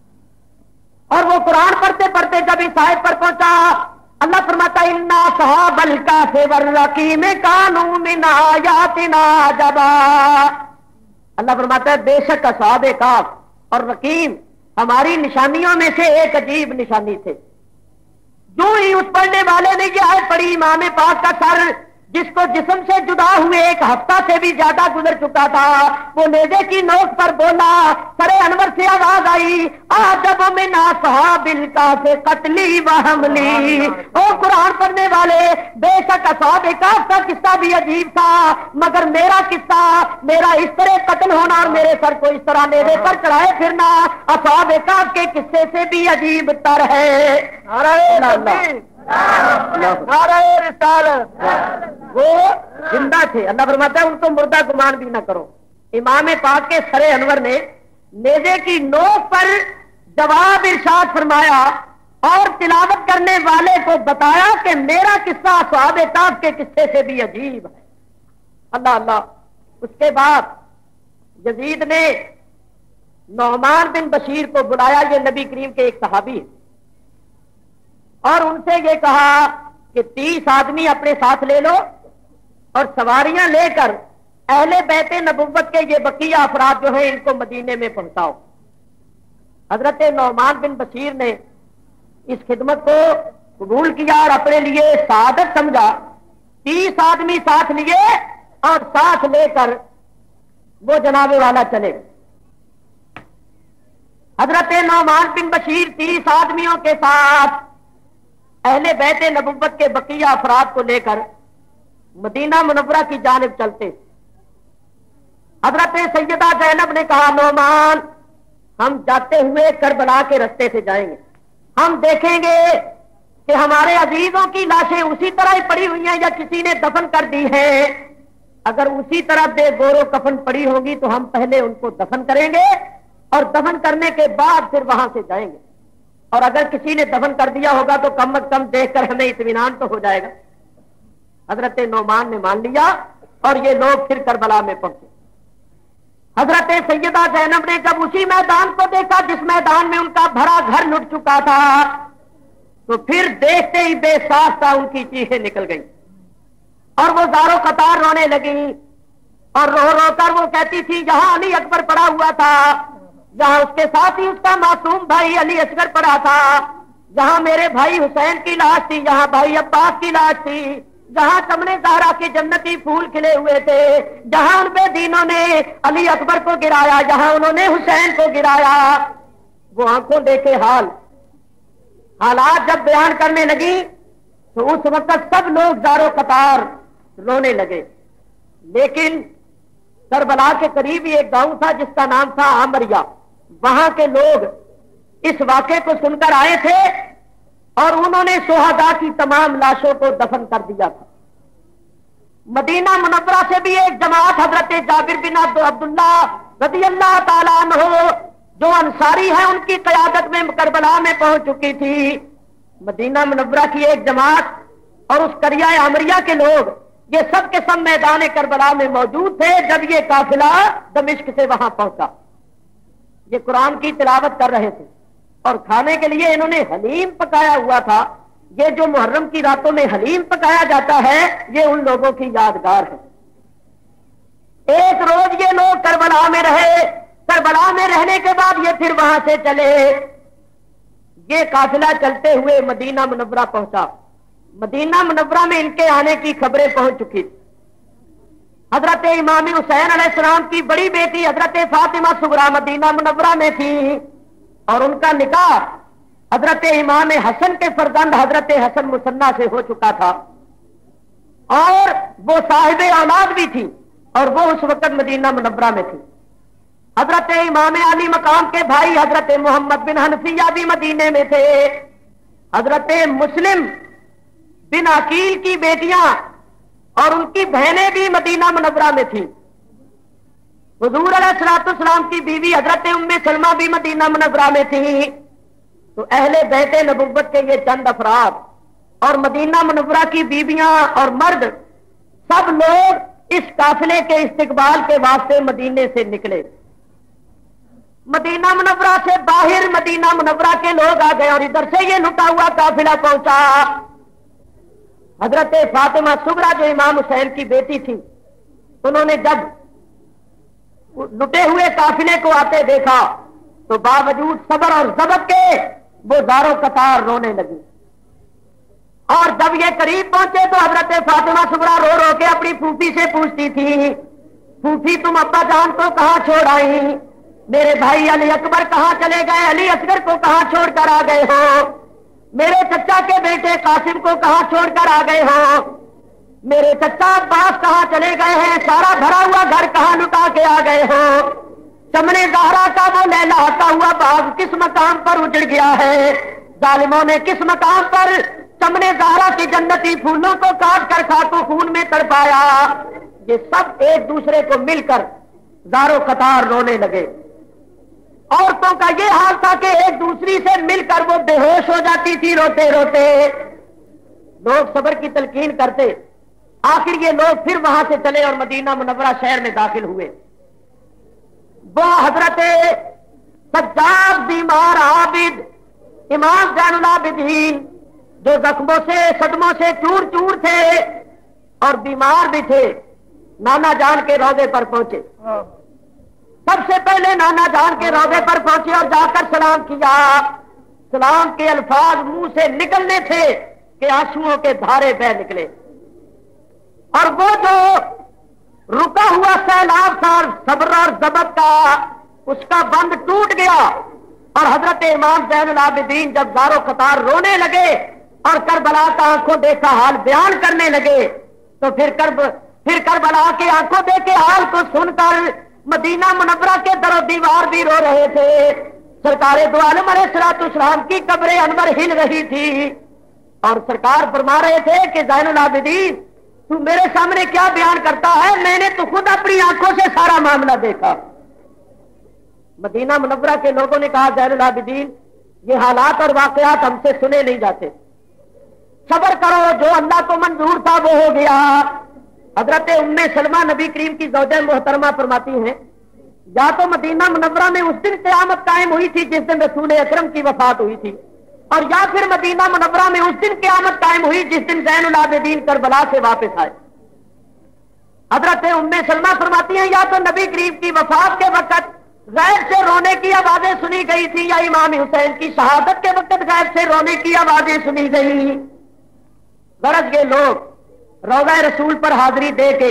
اور وہ قرآن پڑھتے پڑھتے جب اس آیت پر پہنچا اللہ فرماتا انا صحاب الکہف والرقیم کانوا من آیاتنا عجبا. اللہ فرماتا ہے بے شک اصحاب کہف اور رقیم ہماری نشانیوں میں سے ایک عجیب نشانی تھے. جو ہی اس پڑھنے والے نے یہ آیت پڑھی، امام پاک کا سر جس کو جسم سے جدا ہوئے ایک ہفتہ سے بھی زیادہ گزر چکا تھا، وہ نیزے کی نوک پر بولا. سرے انور سے آواز آئی آجب من اصحاب الکہف قتلی و حملی. او قرآن پڑھنے والے، بے شک اصحاب کہف کا قصہ بھی عجیب تھا، مگر میرا قصہ، میرا اس طرح قتل ہونا اور میرے سر کو اس طرح نیزے پر چڑھائے پھرنا اصحاب کہف کے قصے سے بھی عجیب تر ہے. وہ زندہ تھے. اللہ فرماتا ہے ان کو مردہ گمان بھی نہ کرو. امام پاک کے سر انور نے نیزے کی نوک پر جواب ارشاد فرمایا اور تلاوت کرنے والے کو بتایا کہ میرا قصہ اصحاب کہف کے قصے سے بھی عجیب ہے. اللہ اللہ. اس کے بعد یزید نے نعمان بن بشیر کو بلایا، یہ نبی کریم کے ایک صحابی ہے، اور ان سے یہ کہا کہ 30 آدمی اپنے ساتھ لے لو اور سواریاں لے کر اہل بیت نبوت کے یہ بقیہ افراد جو ہیں ان کو مدینے میں پہنچاؤ. حضرت نعمان بن بشیر نے اس خدمت کو قبول کیا اور اپنے لیے سعادت سمجھا. 30 آدمی ساتھ لیے اور ساتھ لے کر وہ جناب والا چلے. حضرت نعمان بن بشیر 30 آدمیوں کے ساتھ اہل بیت نبوت کے بقیہ افراد کو لے کر مدینہ منورہ کی جانب چلتے. حضرت سیدہ زینب نے کہا نعمان ہم جاتے ہوئے کربلا کے رستے سے جائیں گے، ہم دیکھیں گے کہ ہمارے عزیزوں کی لاشیں اسی طرح ہی پڑی ہوئی ہیں یا کسی نے دفن کر دی ہیں. اگر اسی طرح بے گور و کفن پڑی ہوگی تو ہم پہلے ان کو دفن کریں گے اور دفن کرنے کے بعد پھر وہاں سے جائیں گے، اور اگر کسی نے دفن کر دیا ہوگا تو کم از کم دیکھ کر ہمیں اطمینان تو ہو جائے گا. حضرت نعمان نے مان لیا اور یہ لوگ پھر کربلا میں پہنچے. حضرت سیدہ زینب نے جب اسی میدان کو دیکھا جس میدان میں ان کا بھرا گھر لٹ چکا تھا تو پھر دیکھتے ہی بے ساختہ ان کی چیخیں نکل گئیں اور وہ زاروں قطار رونے لگی، اور رو رو کر وہ کہتی تھی یہاں علی اکبر پڑا ہوا تھا، جہاں اس کے ساتھ ہی اس کا معصوم بھائی علی اصغر پڑا تھا، جہاں میرے بھائی حسین کی لاش تھی، جہاں بھائی عباس کی لاش تھی، جہاں چمنے زہرا کے جنتی پھول کھلے ہوئے تھے، جہاں ان بے دینوں نے علی اکبر کو گرایا، جہاں انہوں نے حسین کو گرایا، وہ آنکھوں دیکھے حالات جب بیان کرنے لگی تو اس وقت سب لوگ زارو قطار رونے لگے۔ لیکن کربلا کے قریب ہی ایک گاؤں تھا جس کا نام تھا عامریہ، وہاں کے لوگ اس واقعے کو سن کر آئے تھے اور انہوں نے شہداء کی تمام لاشوں کو دفن کر دیا تھا۔ مدینہ منورہ سے بھی ایک جماعت حضرت جابر بن عبداللہ رضی اللہ تعالیٰ عنہ جو انصاری ہیں ان کی قیادت میں کربلا میں پہنچ چکی تھی۔ مدینہ منورہ کی ایک جماعت اور اس قریہ عامریہ کے لوگ یہ سب کے سب میدان کربلا میں موجود تھے جب یہ قافلہ دمشق سے وہاں پہنچا۔ یہ قرآن کی تلاوت کر رہے تھے اور کھانے کے لیے انہوں نے حلیم پکایا ہوا تھا۔ یہ جو محرم کی راتوں میں حلیم پکایا جاتا ہے یہ ان لوگوں کی یادگار ہے۔ ایک روز یہ لوگ کربلا میں رہے، کربلا میں رہنے کے بعد یہ پھر وہاں سے چلے۔ یہ قافلہ چلتے ہوئے مدینہ منورہ پہنچا۔ مدینہ منورہ میں ان کے آنے کی خبریں پہنچ چکی تھی۔ حضرت امام حسین علیہ السلام کی بڑی بیٹی حضرت فاطمہ صغرا مدینہ منورہ میں تھی اور ان کا نکاح حضرت امام حسن کے فرزند حضرت حسن مثنیٰ سے ہو چکا تھا اور وہ صاحب اولاد بھی تھی اور وہ اس وقت مدینہ منورہ میں تھی۔ حضرت امام علی مقام کے بھائی حضرت محمد بن حنفیہ بھی مدینے میں تھے۔ حضرت مسلم بن عقیل کی بیٹیاں اور ان کی بہنیں بھی مدینہ منورہ میں تھیں۔ حضور علیہ الصلوۃ والسلام کی بیوی حضرت ام سلمہ بھی مدینہ منورہ میں تھیں۔ تو اہل بیت نبوت کے یہ چند افراد اور مدینہ منورہ کی بیویاں اور مرد سب لوگ اس قافلے کے استقبال کے واسطے مدینے سے نکلے۔ مدینہ منورہ سے باہر مدینہ منورہ کے لوگ آ گئے اور ادھر سے یہ لٹا ہوا قافلہ پہنچا۔ حضرت فاطمہ صغرا جو امام حسین کی بیٹی تھی انہوں نے جب لٹے ہوئے قافلے کو آتے دیکھا تو باوجود صبر اور ضبط کے وہ زارو قطار رونے لگی۔ اور جب یہ قریب پہنچے تو حضرت فاطمہ صغرا رو رو کے اپنی پھوپھی سے پوچھتی تھی، پھوپھی تم ابا جان کو کہاں چھوڑ آئی؟ میرے بھائی علی اکبر کہاں چلے گئے؟ علی اصغر کو کہاں چھوڑ کر آ گئے ہو؟ میرے چچا کے بیٹے قاسم کو کہاں چھوڑ کر آ گئے ہو؟ میرے چچا عباس کہاں چلے گئے ہیں؟ سارا بھرا ہوا گھر کہاں لٹا کے آ گئے ہو؟ چمنے زہرا کا وہ لہلہاتا ہوا باغ کس مقام پر اجڑ گیا ہے؟ ظالموں نے کس مقام پر چمنے زہرا کی جنتی پھولوں کو کاٹ کر خاک و خون میں تڑپایا؟ یہ سب ایک دوسرے کو مل کر زارو قطار رونے لگے۔ عورتوں کا یہ حال تھا کہ ایک دوسری سے مل کر وہ بے ہوش ہو جاتی تھی روتے روتے۔ لوگ صبر کی تلقین کرتے، آخر یہ لوگ پھر وہاں سے چلے اور مدینہ منورہ شہر میں داخل ہوئے۔ وہ حضرت سجاد بیمار عابد امام زین العابدین جو زخموں سے صدموں سے چور چور تھے اور بیمار بھی تھے، نانا جان کے روضے پر پہنچے۔ سب سے پہلے نانا جان کے روضے پر پہنچے اور جا کر سلام کیا۔ سلام کے الفاظ منہ سے نکلنے تھے کہ آنسوؤں کے دھارے بہ نکلے اور وہ جو رکا ہوا سیلاب تھا صبر اور ضبط کا اس کا بند ٹوٹ گیا اور حضرت امام زین العابدین جب زارو قطار رونے لگے اور کربلا کا آنکھوں دیکھا حال بیان کرنے لگے تو پھر کربلا کے آنکھوں دیکھے حال کو سن کر مدینہ منورہ کے در و دیوار بھی رو رہے تھے۔ سرکار دو عالم علیہ الصلوۃ والسلام کی قبر انور ہل رہی تھی اور سرکار فرما رہے تھے کہ زین العابدین تو میرے سامنے کیا بیان کرتا ہے؟ میں نے تو خود اپنی آنکھوں سے سارا معاملہ دیکھا۔ مدینہ منورہ کے لوگوں نے کہا زین العابدین یہ حالات اور واقعات ہم سے سنے نہیں جاتے، صبر کرو، جو اللہ کو منظور تھا وہ ہو گیا۔ حضرت ام سلمہ نبی کریم کی زوجہ محترمہ فرماتی ہیں یا تو مدینہ منورہ میں اس دن قیامت قائم ہوئی تھی جس دن رسول اکرم کی وفات ہوئی تھی، اور یا پھر مدینہ منورہ میں اس دن قیامت قائم ہوئی جس دن زین العابدین کربلا سے واپس آئے۔ حضرت ام سلمہ فرماتی ہیں یا تو نبی کریم کی وفات کے وقت غیب سے رونے کی آوازیں سنی گئی تھی یا امام حسین کی شہادت کے وقت غیب سے رونے کی آوازیں سنی گئی؟ غرض یہ لوگ روضہ رسول پر حاضری دے کے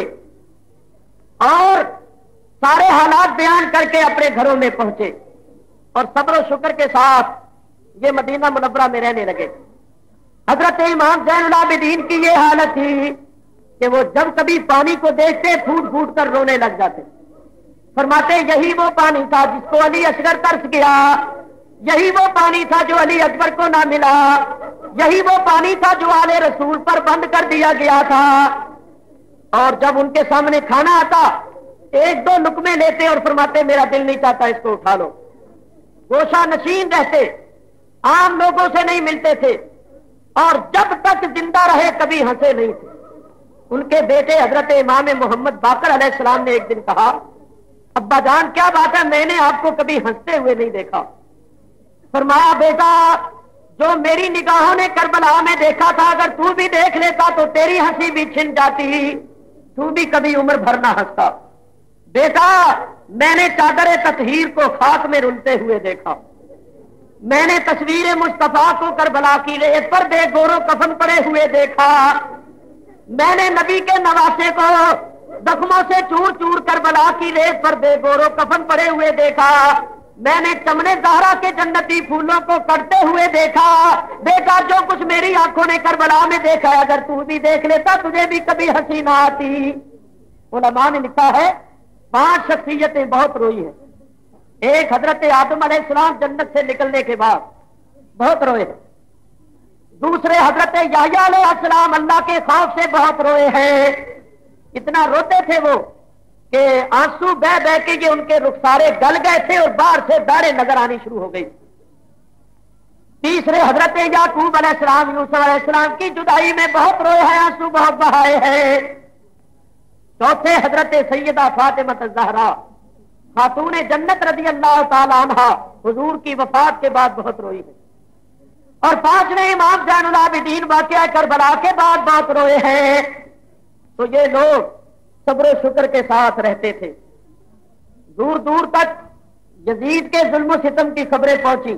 اور سارے حالات بیان کر کے اپنے گھروں میں پہنچے اور صبر و شکر کے ساتھ یہ مدینہ منورہ میں رہنے لگے۔ حضرت امام زین العابدین کی یہ حالت تھی کہ وہ جب کبھی پانی کو دیکھتے پھوٹ پھوٹ کر رونے لگ جاتے۔ فرماتے یہی وہ پانی تھا جس کو علی اصغر ترس گیا، یہی وہ پانی تھا جو علی اکبر کو نہ ملا، یہی وہ پانی تھا جو آل رسول پر بند کر دیا گیا تھا۔ اور جب ان کے سامنے کھانا آتا ایک دو لقمے لیتے اور فرماتے میرا دل نہیں چاہتا اس کو اٹھا لو۔ گوشہ نشین رہتے، عام لوگوں سے نہیں ملتے تھے اور جب تک زندہ رہے کبھی ہنسے نہیں تھے۔ ان کے بیٹے حضرت امام محمد باقر علیہ السلام نے ایک دن کہا ابا جان کیا بات ہے، میں نے آپ کو کبھی ہنستے ہوئے نہیں دیکھا۔ فرمایا بیٹا جو میری نگاہوں نے کربلا میں دیکھا تھا اگر تو بھی دیکھ لیتا تو تیری ہنسی بھی چھن جاتی، تو بھی کبھی عمر بھر نہ ہنستا۔ بیٹا میں نے چادر تطہیر کو خاک میں رلتے ہوئے دیکھا، میں نے تصویر مصطفیٰ کو کربلا کی ریت پر بے گورو کفن پڑے ہوئے دیکھا، میں نے نبی کے نواسے کو زخموں سے چور چور کربلا کی ریت پر بے گورو کفن پڑے ہوئے دیکھا، میں نے چمنے زہرا کے جنتی پھولوں کو کٹتے ہوئے دیکھا۔ بیٹا جو کچھ میری آنکھوں نے کربلا میں دیکھا ہے اگر تو بھی دیکھ لیتا تجھے بھی کبھی ہنسی نہ آتی۔ علماء نے لکھا ہے 5 شخصیتیں بہت روئی ہیں۔ ایک حضرت آدم علیہ السلام جنت سے نکلنے کے بعد بہت روئے ہیں، دوسرے حضرت یحییٰ علیہ السلام اللہ کے خوف سے بہت روئے ہیں، اتنا روتے تھے وہ کہ آنسو بہ بہ کے یہ ان کے رخسارے گل گئے تھے اور باہر سے داڑیں نظر آنی شروع ہو گئی۔ تیسرے حضرت یعقوب علیہ السلام یوسف علیہ السلام کی جدائی میں بہت روئے ہیں، آنسو بہت بہائے ہیں۔ چوتھے حضرت سیدہ فاطمہ الزہرا خاتون جنت رضی اللہ تعالی عنہا حضور کی وفات کے بعد بہت روئی ہے۔ اور 5ویں امام زین العابدین واقعہ کربلا کے بعد بہت روئے ہیں۔ تو یہ لوگ صبر و شکر کے ساتھ رہتے تھے۔ دور دور تک یزید کے ظلم و ستم کی خبریں پہنچی،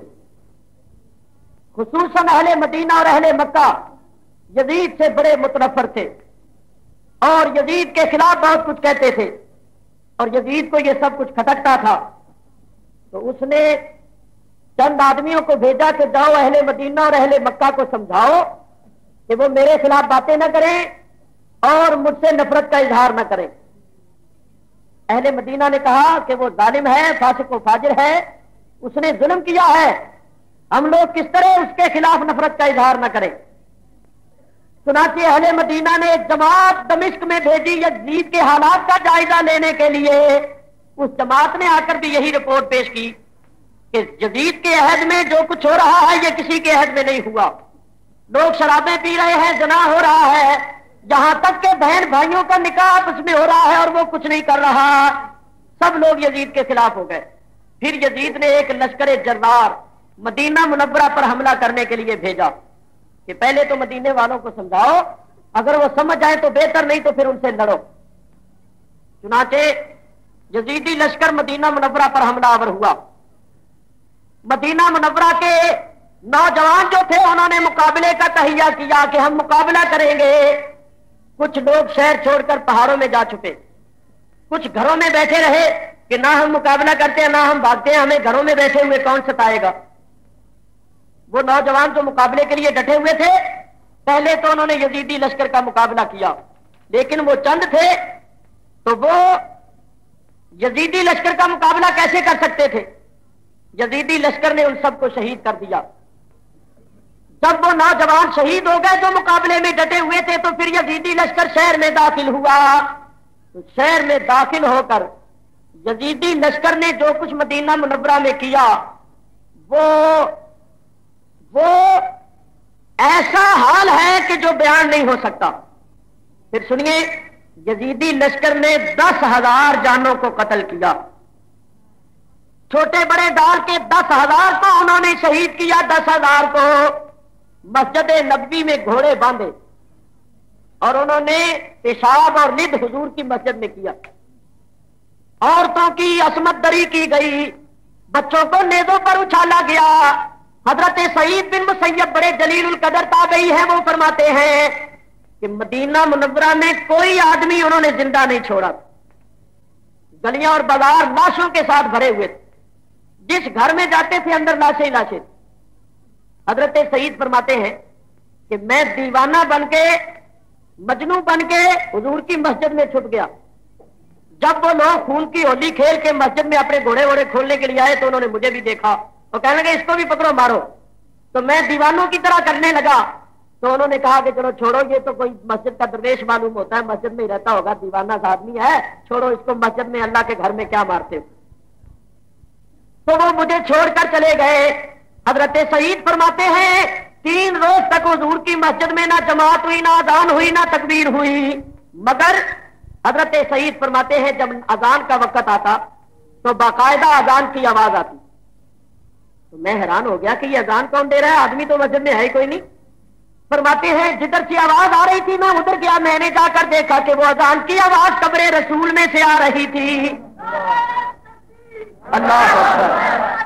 خصوصاً اہل مدینہ اور اہل مکہ یزید سے بڑے متنفر تھے اور یزید کے خلاف بہت کچھ کہتے تھے اور یزید کو یہ سب کچھ کھٹکتا تھا۔ تو اس نے چند آدمیوں کو بھیجا کہ جاؤ اہل مدینہ اور اہل مکہ کو سمجھاؤ کہ وہ میرے خلاف باتیں نہ کریں اور مجھ سے نفرت کا اظہار نہ کریں۔ اہل مدینہ نے کہا کہ وہ ظالم ہے، فاسق و فاجر ہے، اس نے ظلم کیا ہے، ہم لوگ کس طرح اس کے خلاف نفرت کا اظہار نہ کریں۔ چنانچہ اہل مدینہ نے ایک جماعت دمشق میں بھیجی یزید کے حالات کا جائزہ لینے کے لیے۔ اس جماعت نے آ کر بھی یہی رپورٹ پیش کی کہ یزید کے عہد میں جو کچھ ہو رہا ہے یہ کسی کے عہد میں نہیں ہوا، لوگ شرابیں پی رہے ہیں، زنا ہو رہا ہے، یہاں تک کہ بہن بھائیوں کا نکاح آپس میں ہو رہا ہے اور وہ کچھ نہیں کر رہا۔ سب لوگ یزید کے خلاف ہو گئے۔ پھر یزید نے ایک لشکر جرار مدینہ منورہ پر حملہ کرنے کے لیے بھیجا کہ پہلے تو مدینے والوں کو سمجھاؤ، اگر وہ سمجھ جائیں تو بہتر، نہیں تو پھر ان سے لڑو۔ چنانچہ یزیدی لشکر مدینہ منورہ پر حملہ آور ہوا۔ مدینہ منورہ کے نوجوان جو تھے انہوں نے مقابلے کا تہیہ کیا کہ ہم مقابلہ کریں گے۔ کچھ لوگ شہر چھوڑ کر پہاڑوں میں جا چھپے، کچھ گھروں میں بیٹھے رہے کہ نہ ہم مقابلہ کرتے ہیں نہ ہم بھاگتے ہیں، ہمیں گھروں میں بیٹھے ہوئے کون ستائے گا۔ وہ نوجوان جو مقابلے کے لیے ڈٹے ہوئے تھے پہلے تو انہوں نے یزیدی لشکر کا مقابلہ کیا، لیکن وہ چند تھے تو وہ یزیدی لشکر کا مقابلہ کیسے کر سکتے تھے؟ یزیدی لشکر نے ان سب کو شہید کر دیا۔ جب وہ نوجوان شہید ہو گئے جو مقابلے میں ڈٹے ہوئے تھے تو پھر یزیدی لشکر شہر میں داخل ہوا۔ تو شہر میں داخل ہو کر یزیدی لشکر نے جو کچھ مدینہ منورہ میں کیا وہ ایسا حال ہے کہ جو بیان نہیں ہو سکتا۔ پھر سنیے، یزیدی لشکر نے 10,000 جانوں کو قتل کیا، چھوٹے بڑے ڈال کے 10,000 کو انہوں نے شہید کیا۔ 10,000 کو مسجد نبوی میں گھوڑے باندھے اور انہوں نے پیشاب اور ند حضور کی مسجد میں کیا عورتوں کی عصمت دری کی گئی، بچوں کو نیزوں پر اچھالا گیا۔ حضرت سعید بن مسیب بڑے جلیل القدر تابعی ہیں، وہ فرماتے ہیں کہ مدینہ منورہ میں کوئی آدمی انہوں نے زندہ نہیں چھوڑا، گلیاں اور بازار لاشوں کے ساتھ بھرے ہوئے تھے، جس گھر میں جاتے تھے اندر لاشیں لاشیں۔ حضرت سعید فرماتے ہیں کہ میں دیوانہ بن کے، مجنوں بن کے حضور کی مسجد میں چھپ گیا۔ جب وہ لوگ خون کی ہولی کھیل کے مسجد میں اپنے گھوڑے ووڑے کھولنے کے لیے آئے تو انہوں نے مجھے بھی دیکھا اور کہنے لگے اس کو بھی پکڑو مارو، تو میں دیوانوں کی طرح کرنے لگا۔ تو انہوں نے کہا کہ چلو چھوڑو، یہ تو کوئی مسجد کا درویش معلوم ہوتا ہے، مسجد میں ہی رہتا ہوگا، دیوانہ سا آدمی ہے، چھوڑو اس کو، مسجد میں اللہ کے گھر میں کیا مارتے ہو۔ تو وہ مجھے چھوڑ کر چلے گئے۔ حضرت سعید فرماتے ہیں 3 روز تک حضور کی مسجد میں نہ جماعت ہوئی، نہ اذان ہوئی، نہ تکبیر ہوئی، مگر حضرت سعید فرماتے ہیں جب اذان کا وقت آتا تو باقاعدہ اذان کی آواز آتی، تو میں حیران ہو گیا کہ یہ اذان کون دے رہا ہے، آدمی تو مسجد میں ہے ہی کوئی نہیں۔ فرماتے ہیں جدھر سے آواز آ رہی تھی میں ادھر گیا، میں نے جا کر دیکھا کہ وہ اذان کی آواز قبر رسول میں سے آ رہی تھی۔ اللہ اکبر۔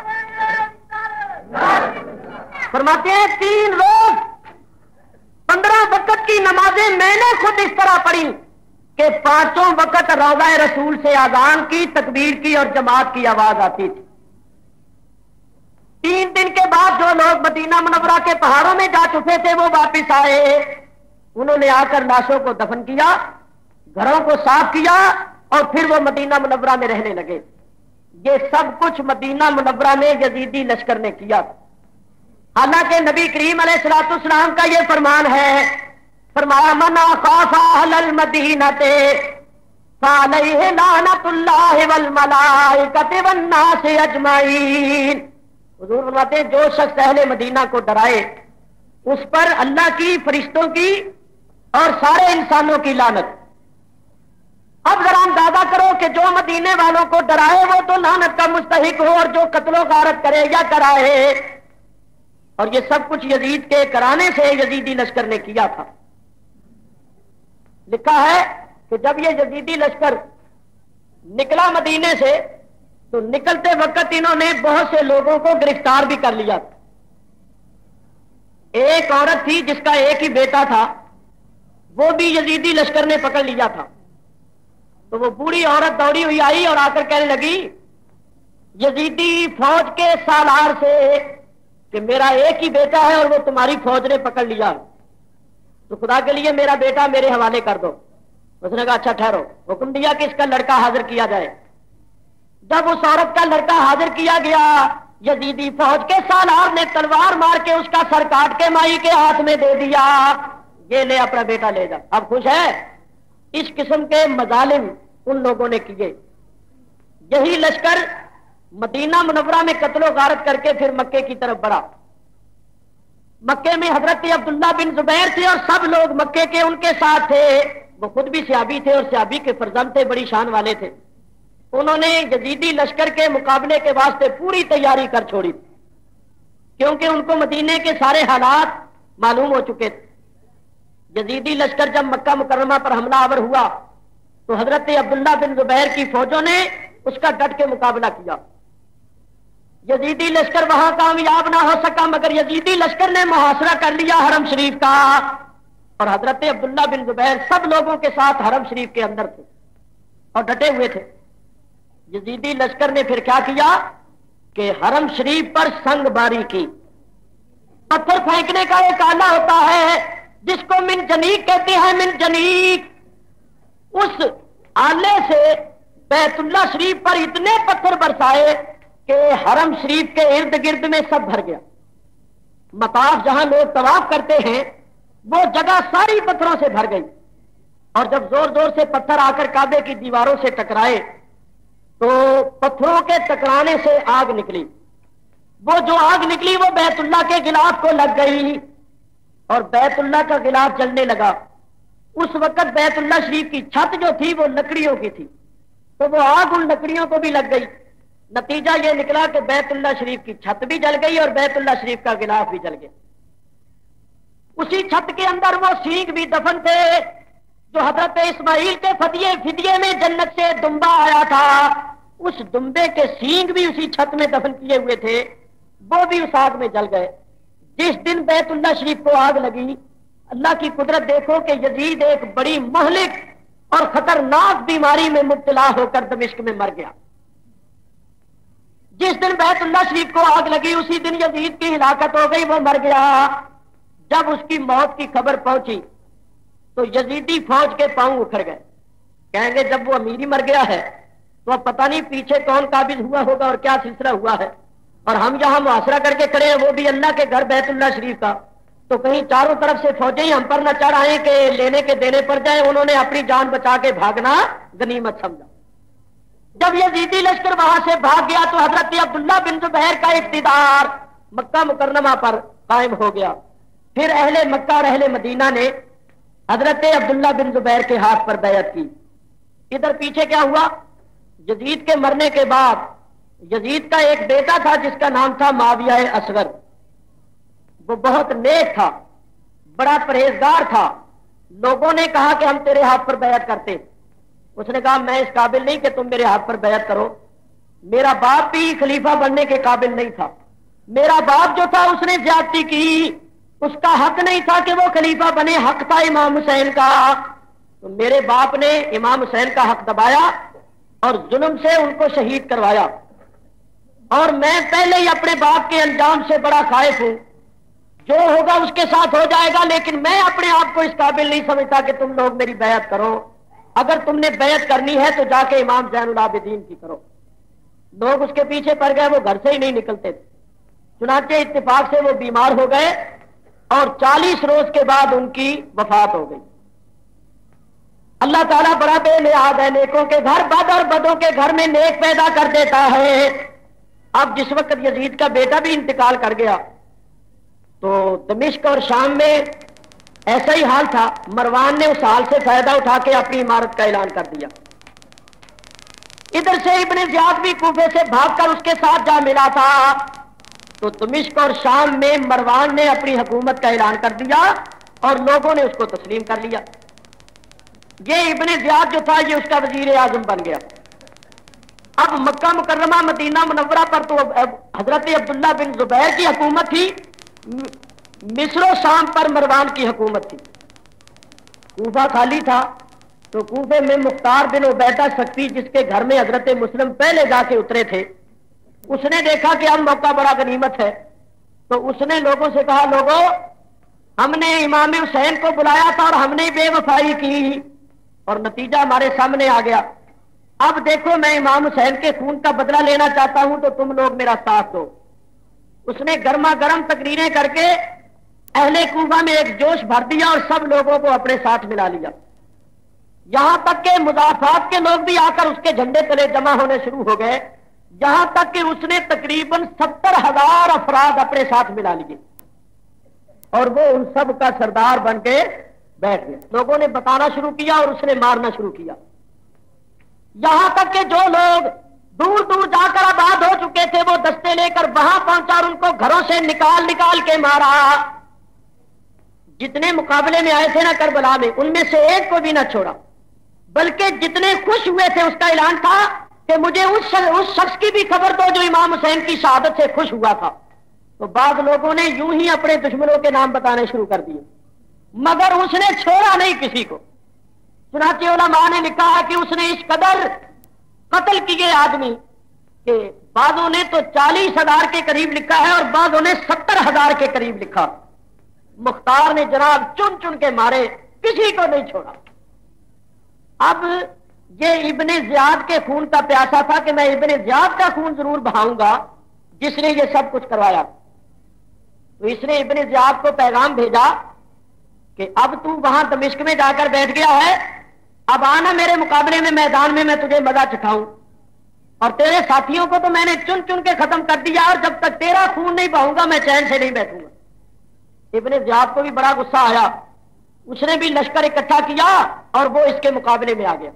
فرماتے ہیں 3 روز 15 وقت کی نمازیں میں نے خود اس طرح پڑھی کہ 5 وقت روضہ رسول سے اذان کی، تکبیر کی اور جماعت کی آواز آتی تھی۔ 3 دن کے بعد جو لوگ مدینہ منورہ کے پہاڑوں میں جا چکے تھے وہ واپس آئے، انہوں نے آ کر لاشوں کو دفن کیا، گھروں کو صاف کیا اور پھر وہ مدینہ منورہ میں رہنے لگے۔ یہ سب کچھ مدینہ منورہ میں یزیدی لشکر نے کیا، حالانکہ نبی کریم علیہ الصلوۃ والسلام کا یہ فرمان ہے، فرمایا من خاف اہل المدینہ فعلیہ لعنۃ اللہ والملائکۃ والناس اجمعین۔ حضور فرماتے ہیں جو شخص اہل مدینہ کو ڈرائے اس پر اللہ کی، فرشتوں کی اور سارے انسانوں کی لعنت۔ اب ذرا اندازہ کرو کہ جو مدینے والوں کو ڈرائے وہ تو لعنت کا مستحق ہو، اور جو قتل و غارت کرے یا کرائے، اور یہ سب کچھ یزید کے کرانے سے یزیدی لشکر نے کیا تھا۔ لکھا ہے کہ جب یہ یزیدی لشکر نکلا مدینے سے تو نکلتے وقت انہوں نے بہت سے لوگوں کو گرفتار بھی کر لیا۔ ایک عورت تھی جس کا ایک ہی بیٹا تھا، وہ بھی یزیدی لشکر نے پکڑ لیا تھا۔ تو وہ بوڑھی عورت دوڑی ہوئی آئی اور آ کر کہنے لگی یزیدی فوج کے سالار سے کہ میرا ایک ہی بیٹا ہے اور وہ تمہاری فوج نے پکڑ لیا، تو خدا کے لیے میرا بیٹا میرے حوالے کر دو۔ اس نے کہا اچھا ٹھہرو، حکم دیا کہ اس کا لڑکا حاضر کیا جائے۔ جب اس عورت کا لڑکا حاضر کیا گیا، یزیدی فوج کے سالار نے تلوار مار کے اس کا سر کاٹ کے مائی کے ہاتھ میں دے دیا، یہ لے اپنا بیٹا لے جا۔ اب خوش ہے؟ اس قسم کے مظالم ان لوگوں نے کیے۔ یہی لشکر مدینہ منورہ میں قتل و غارت کر کے پھر مکے کی طرف بڑھا۔ مکے میں حضرت عبداللہ بن زبیر تھے اور سب لوگ مکے کے ان کے ساتھ تھے، وہ خود بھی صحابی تھے اور صحابی کے فرزند تھے، بڑی شان والے تھے۔ انہوں نے یزیدی لشکر کے مقابلے کے واسطے پوری تیاری کر چھوڑی کیونکہ ان کو مدینے کے سارے حالات معلوم ہو چکے تھے۔ یزیدی لشکر جب مکہ مکرمہ پر حملہ آور ہوا تو حضرت عبداللہ بن زبیر کی فوجوں نے اس کا ڈٹ کے مقابلہ کیا۔ یزیدی لشکر وہاں کامیاب نہ ہو سکا، مگر یزیدی لشکر نے محاصرہ کر لیا حرم شریف کا، اور حضرت عبداللہ بن زبیر سب لوگوں کے ساتھ حرم شریف کے اندر تھے اور ڈٹے ہوئے تھے۔ یزیدی لشکر نے پھر کیا کیا کہ حرم شریف پر سنگ باری کی۔ پتھر پھینکنے کا ایک آلہ ہوتا ہے جس کو من جنیق کہتے ہیں، من جنیق، اس آلے سے بیت اللہ شریف پر اتنے پتھر برسائے کہ حرم شریف کے ارد گرد میں سب بھر گیا۔ مطاف جہاں لوگ طواف کرتے ہیں وہ جگہ ساری پتھروں سے بھر گئی، اور جب زور زور سے پتھر آ کر کعبے کی دیواروں سے ٹکرائے تو پتھروں کے ٹکرانے سے آگ نکلی۔ وہ جو آگ نکلی وہ بیت اللہ کے غلاف کو لگ گئی اور بیت اللہ کا غلاف جلنے لگا۔ اس وقت بیت اللہ شریف کی چھت جو تھی وہ لکڑیوں کی تھی، تو وہ آگ ان لکڑیوں کو بھی لگ گئی۔ نتیجہ یہ نکلا کہ بیت اللہ شریف کی چھت بھی جل گئی اور بیت اللہ شریف کا غلاف بھی جل گیا۔ اسی چھت کے اندر وہ سینگ بھی دفن تھے جو حضرت اسماعیل کے فدیے میں جنت سے دمبا آیا تھا، उस दुम्बे के सींग भी उसी छत में दफन किए हुए थे, वो भी उस आग में जल गए। जिस दिन बैतुल्ला शरीफ को आग लगी, अल्लाह की कुदरत देखो कि यजीद एक बड़ी महलिक और खतरनाक बीमारी में मुब्तला होकर दमिश्क में मर गया। जिस दिन बैतुल्ला शरीफ को आग लगी, उसी दिन यजीद की हिलाकत हो गई, वो मर गया। जब उसकी मौत की खबर पहुंची तो यजीदी फौज के पांव उखड़ गए। कहेंगे जब वो अमीरी मर गया है तो अब पता नहीं पीछे कौन काबिज हुआ होगा और क्या सिलसिला हुआ है, और हम यहां मुआसरा करके खड़े हैं, वो भी अल्लाह के घर बैतुल्ला शरीफ का। तो कहीं चारों तरफ से फौजें ही हम पर न चढ़ आए कि लेने के देने पर जाए। उन्होंने अपनी जान बचा के भागना गनीमत समझा। जब यजीदी लश्कर वहां से भाग गया तो हजरत अब्दुल्ला बिन जुबैर का इख्तिदार मक्का मुकर्रमा पर कायम हो गया। फिर अहले मक्का और अहले मदीना ने हजरत अब्दुल्ला बिन जुबैर के हाथ पर बैअत की। इधर पीछे क्या हुआ, यजीद के मरने के बाद यजीद का एक बेटा था जिसका नाम था माविया असगर। वो बहुत नेक था, बड़ा परहेजगार था। लोगों ने कहा कि हम तेरे हाथ पर बैअत करते। उसने कहा मैं इस काबिल नहीं कि तुम मेरे हाथ पर बैअत करो, मेरा बाप भी खलीफा बनने के काबिल नहीं था। मेरा बाप जो था उसने ज्यादती की, उसका हक नहीं था कि वो खलीफा बने, हक था इमाम हुसैन का। तो मेरे बाप ने इमाम हुसैन का हक दबाया और जुल्म से उनको शहीद करवाया, और मैं पहले ही अपने बाप के अंजाम से बड़ा खाइफ हूं। जो होगा उसके साथ हो जाएगा, लेकिन मैं अपने आप को इस काबिल नहीं समझता कि तुम लोग मेरी बैअत करो। अगर तुमने बैअत करनी है तो जाके इमाम ज़ैनुल आबिदीन की करो। लोग उसके पीछे पड़ गए, वो घर से ही नहीं निकलते थे। चुनाचे इत्तेफाक से वो बीमार हो गए और 40 रोज के बाद उनकी वफात हो गई। अल्लाह ताला बड़ा बेनियाज है, नेकों के घर बद और बदों के घर में नेक पैदा कर देता है। अब जिस वक्त यजीद का बेटा भी इंतकाल कर गया तो दमिश्क और शाम में ऐसा ही हाल था। मरवान ने उस हाल से फायदा उठा के अपनी इमारत का ऐलान कर दिया। इधर से इब्ने ज़ियाद भी कूफे से भागकर उसके साथ जा मिला था। तो दमिश्क और शाम में मरवान ने अपनी हुकूमत का ऐलान कर दिया और लोगों ने उसको तस्लीम कर लिया। ये इब्ने ज़ियाद जो था ये उसका वजीर आजम बन गया। अब मक्का मुकर्रमा मदीना मुनव्वरा पर तो हजरत अब्दुल्ला बिन जुबैर की हुकूमत थी, मिस्र शाम पर मरवान की हुकूमत थी। कूफा खाली था तो कूफे में मुख्तार बिन उबैदा सक्ती, जिसके घर में हजरत मुस्लिम पहले जाके उतरे थे, उसने देखा कि अब मौका बड़ा गनीमत है। तो उसने लोगों से कहा, लोगों हमने इमाम हुसैन को बुलाया था और हमने बेवफाई की और नतीजा हमारे सामने आ गया। अब देखो मैं इमाम हुसैन के खून का बदला लेना चाहता हूं तो तुम लोग मेरा साथ दो। उसने गर्मा गर्म तकरीरें करके अहले कूफा में एक जोश भर दिया और सब लोगों को अपने साथ मिला लिया। यहां तक के मुजाफात के लोग भी आकर उसके झंडे तले जमा होने शुरू हो गए, यहां तक कि उसने तकरीबन 70,000 अफराद अपने साथ मिला लिए और वो उन सब का सरदार बन के बैठ गया। लोगों ने बताना शुरू किया और उसने मारना शुरू किया। यहां तक कि जो लोग दूर दूर जाकर आबाद हो चुके थे वो दस्ते लेकर वहां पहुंचा और उनको घरों से निकाल निकाल के मारा। जितने मुकाबले में आए थे ना करबला में, उनमें से एक को भी ना छोड़ा, बल्कि जितने खुश हुए थे उसका ऐलान था कि मुझे उस शख्स की भी खबर दो जो इमाम हुसैन की शहादत से खुश हुआ था। तो बाद लोगों ने यूं ही अपने दुश्मनों के नाम बताने शुरू कर दिए, मगर उसने छोड़ा नहीं किसी को। चुनाचे उलमा ने लिखा है कि उसने इस कदर कत्ल किए आदमी कि बाज़ों ने तो 40,000 के करीब लिखा है और बाज़ों ने 70,000 के करीब लिखा। मुख्तार ने जनाब चुन चुन के मारे, किसी को नहीं छोड़ा। अब ये इब्ने ज़ियाद के खून का प्यासा था कि मैं इब्ने ज़ियाद का खून जरूर बहाऊंगा जिसने ये सब कुछ करवाया। तो इसने इब्ने ज़ियाद को पैगाम भेजा कि अब तू वहां दमिश्क में जाकर बैठ गया है, अब आना मेरे मुकाबले में मैदान में, मैं तुझे मजा चखाऊं। और तेरे साथियों को तो मैंने चुन चुन के खत्म कर दिया और जब तक तेरा खून नहीं बहाऊंगा मैं चैन से नहीं बैठूंगा। इब्ने ज़ियाद को भी बड़ा गुस्सा आया, उसने भी लश्कर इकट्ठा किया और वो इसके मुकाबले में आ गया।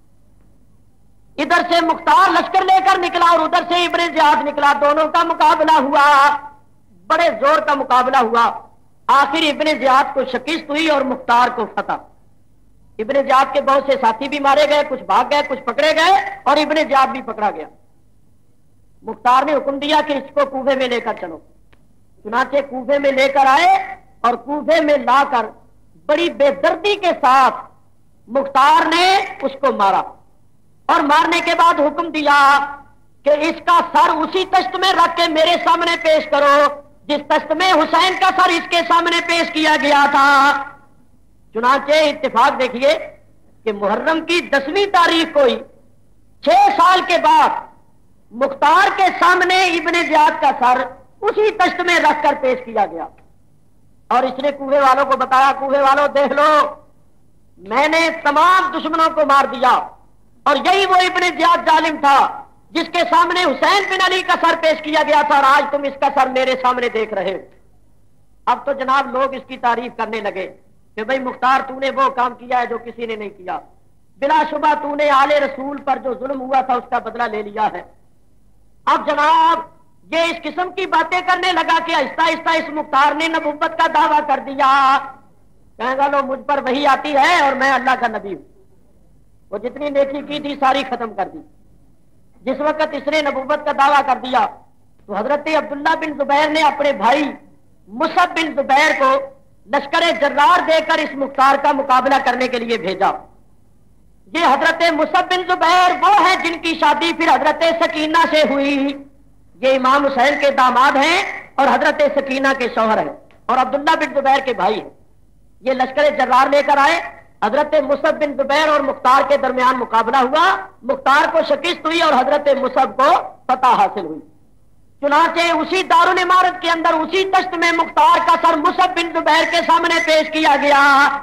इधर से मुख्तार लश्कर लेकर निकला और उधर से इब्ने ज़ियाद निकला, दोनों का मुकाबला हुआ, बड़े जोर का मुकाबला हुआ। आखिर इब्ने ज़ियाद को शिकस्त हुई और मुख्तार को फतह। ابن زیاد کے بہت سے ساتھی بھی مارے گئے، کچھ بھاگ گئے، کچھ پکڑے گئے، اور ابن زیاد بھی پکڑا گیا۔ مختار نے حکم دیا کہ اس کو کوفے میں لے کر چلو، چنانچہ کوفے میں لے کر آئے اور کوفے میں لا کر بڑی بے دردی کے ساتھ مختار نے اس کو مارا، اور مارنے کے بعد حکم دیا کہ اس کا سر اسی تشت میں رکھ کے میرے سامنے پیش کرو جس تشت میں حسین کا سر اس کے سامنے پیش کیا گیا تھا۔ چنانچہ اتفاق دیکھیے کہ محرم کی 10ویں تاریخ کو ہی 6 سال کے بعد مختار کے سامنے ابن زیاد کا سر اسی تشت میں رکھ کر پیش کیا گیا، اور اس نے کوفے والوں کو بتایا، کوفے والوں دیکھ لو، میں نے تمام دشمنوں کو مار دیا، اور یہی وہ ابن زیاد ظالم تھا جس کے سامنے حسین بن علی کا سر پیش کیا گیا تھا، اور آج تم اس کا سر میرے سامنے دیکھ رہے ہو۔ اب تو جناب لوگ اس کی تعریف کرنے لگے کہ بھئی مختار تو نے وہ کام کیا ہے جو کسی نے نہیں کیا، بلا شبہ تو نے آل رسول پر جو ظلم ہوا تھا اس کا بدلہ لے لیا ہے۔ اب جناب یہ اس قسم کی باتیں کرنے لگا کہ آہستہ آہستہ اس مختار نے نبوت کا دعویٰ کر دیا، کہنے گا لو مجھ پر وحی آتی ہے اور میں اللہ کا نبی ہوں، وہ جتنی نیکی کی تھی ساری ختم کر دی۔ جس وقت اس نے نبوت کا دعویٰ کر دیا تو حضرت عبداللہ بن زبیر نے اپنے بھائی مصعب بن زبیر کو لشکر جرار دے کر اس مختار کا مقابلہ کرنے کے لیے بھیجا۔ یہ حضرت مصعب بن زبیر وہ ہیں جن کی شادی پھر حضرت سکینہ سے ہوئی، یہ امام حسین کے داماد ہیں اور حضرت سکینہ کے شوہر ہیں اور عبداللہ بن زبیر کے بھائی ہیں۔ یہ لشکر جرار لے کر آئے، حضرت مصعب بن زبیر اور مختار کے درمیان مقابلہ ہوا، مختار کو شکست ہوئی اور حضرت مصعب کو فتح حاصل ہوئی۔ چنانچہ اسی دارالعمارت کے اندر اسی تشت میں مختار کا سر مصعب بن زبیر کے سامنے پیش کیا گیا،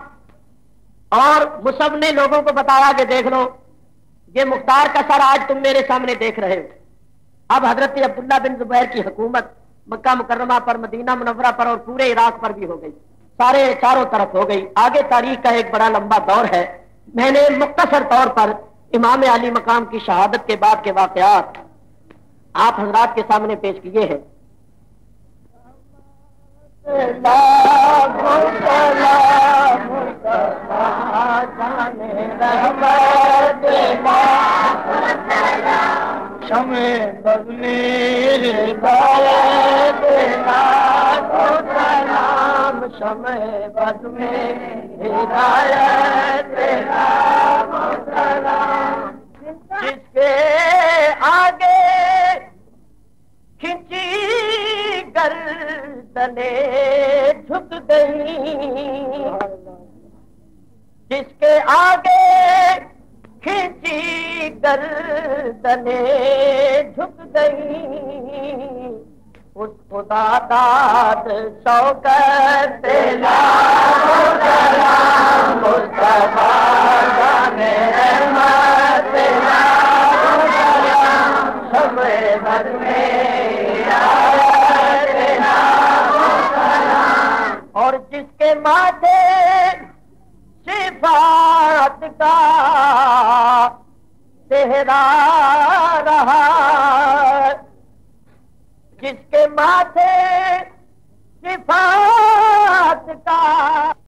اور مصعب نے لوگوں کو بتایا کہ دیکھ لو یہ مختار کا سر آج تم میرے سامنے دیکھ رہے ہو۔ اب حضرت عبداللہ بن زبیر کی حکومت مکہ مکرمہ پر، مدینہ منورہ پر اور پورے عراق پر بھی ہو گئی، سارے چاروں طرف ہو گئی۔ آگے تاریخ کا ایک بڑا لمبا دور ہے، میں نے مختصر طور پر امام علی مقام کی شہادت کے بعد کے واقعات آپ حضرات کے سامنے پیش کیے ہیں۔ شمع بزمی ہدایت سلام، شمع بزمی ہدایت سلام، جس کے آگے کھنچی گردنیں جھک گئی، جس کے آگے کھنچی گردنیں جھک گئی، اس خدا داد شوکت سلام، مصطفیٰ جان رحمت سلام، شمع بزمی اور جس کے ماتھے شفاعت کا صحرا رہا، جس کے ماتھے شفاعت کا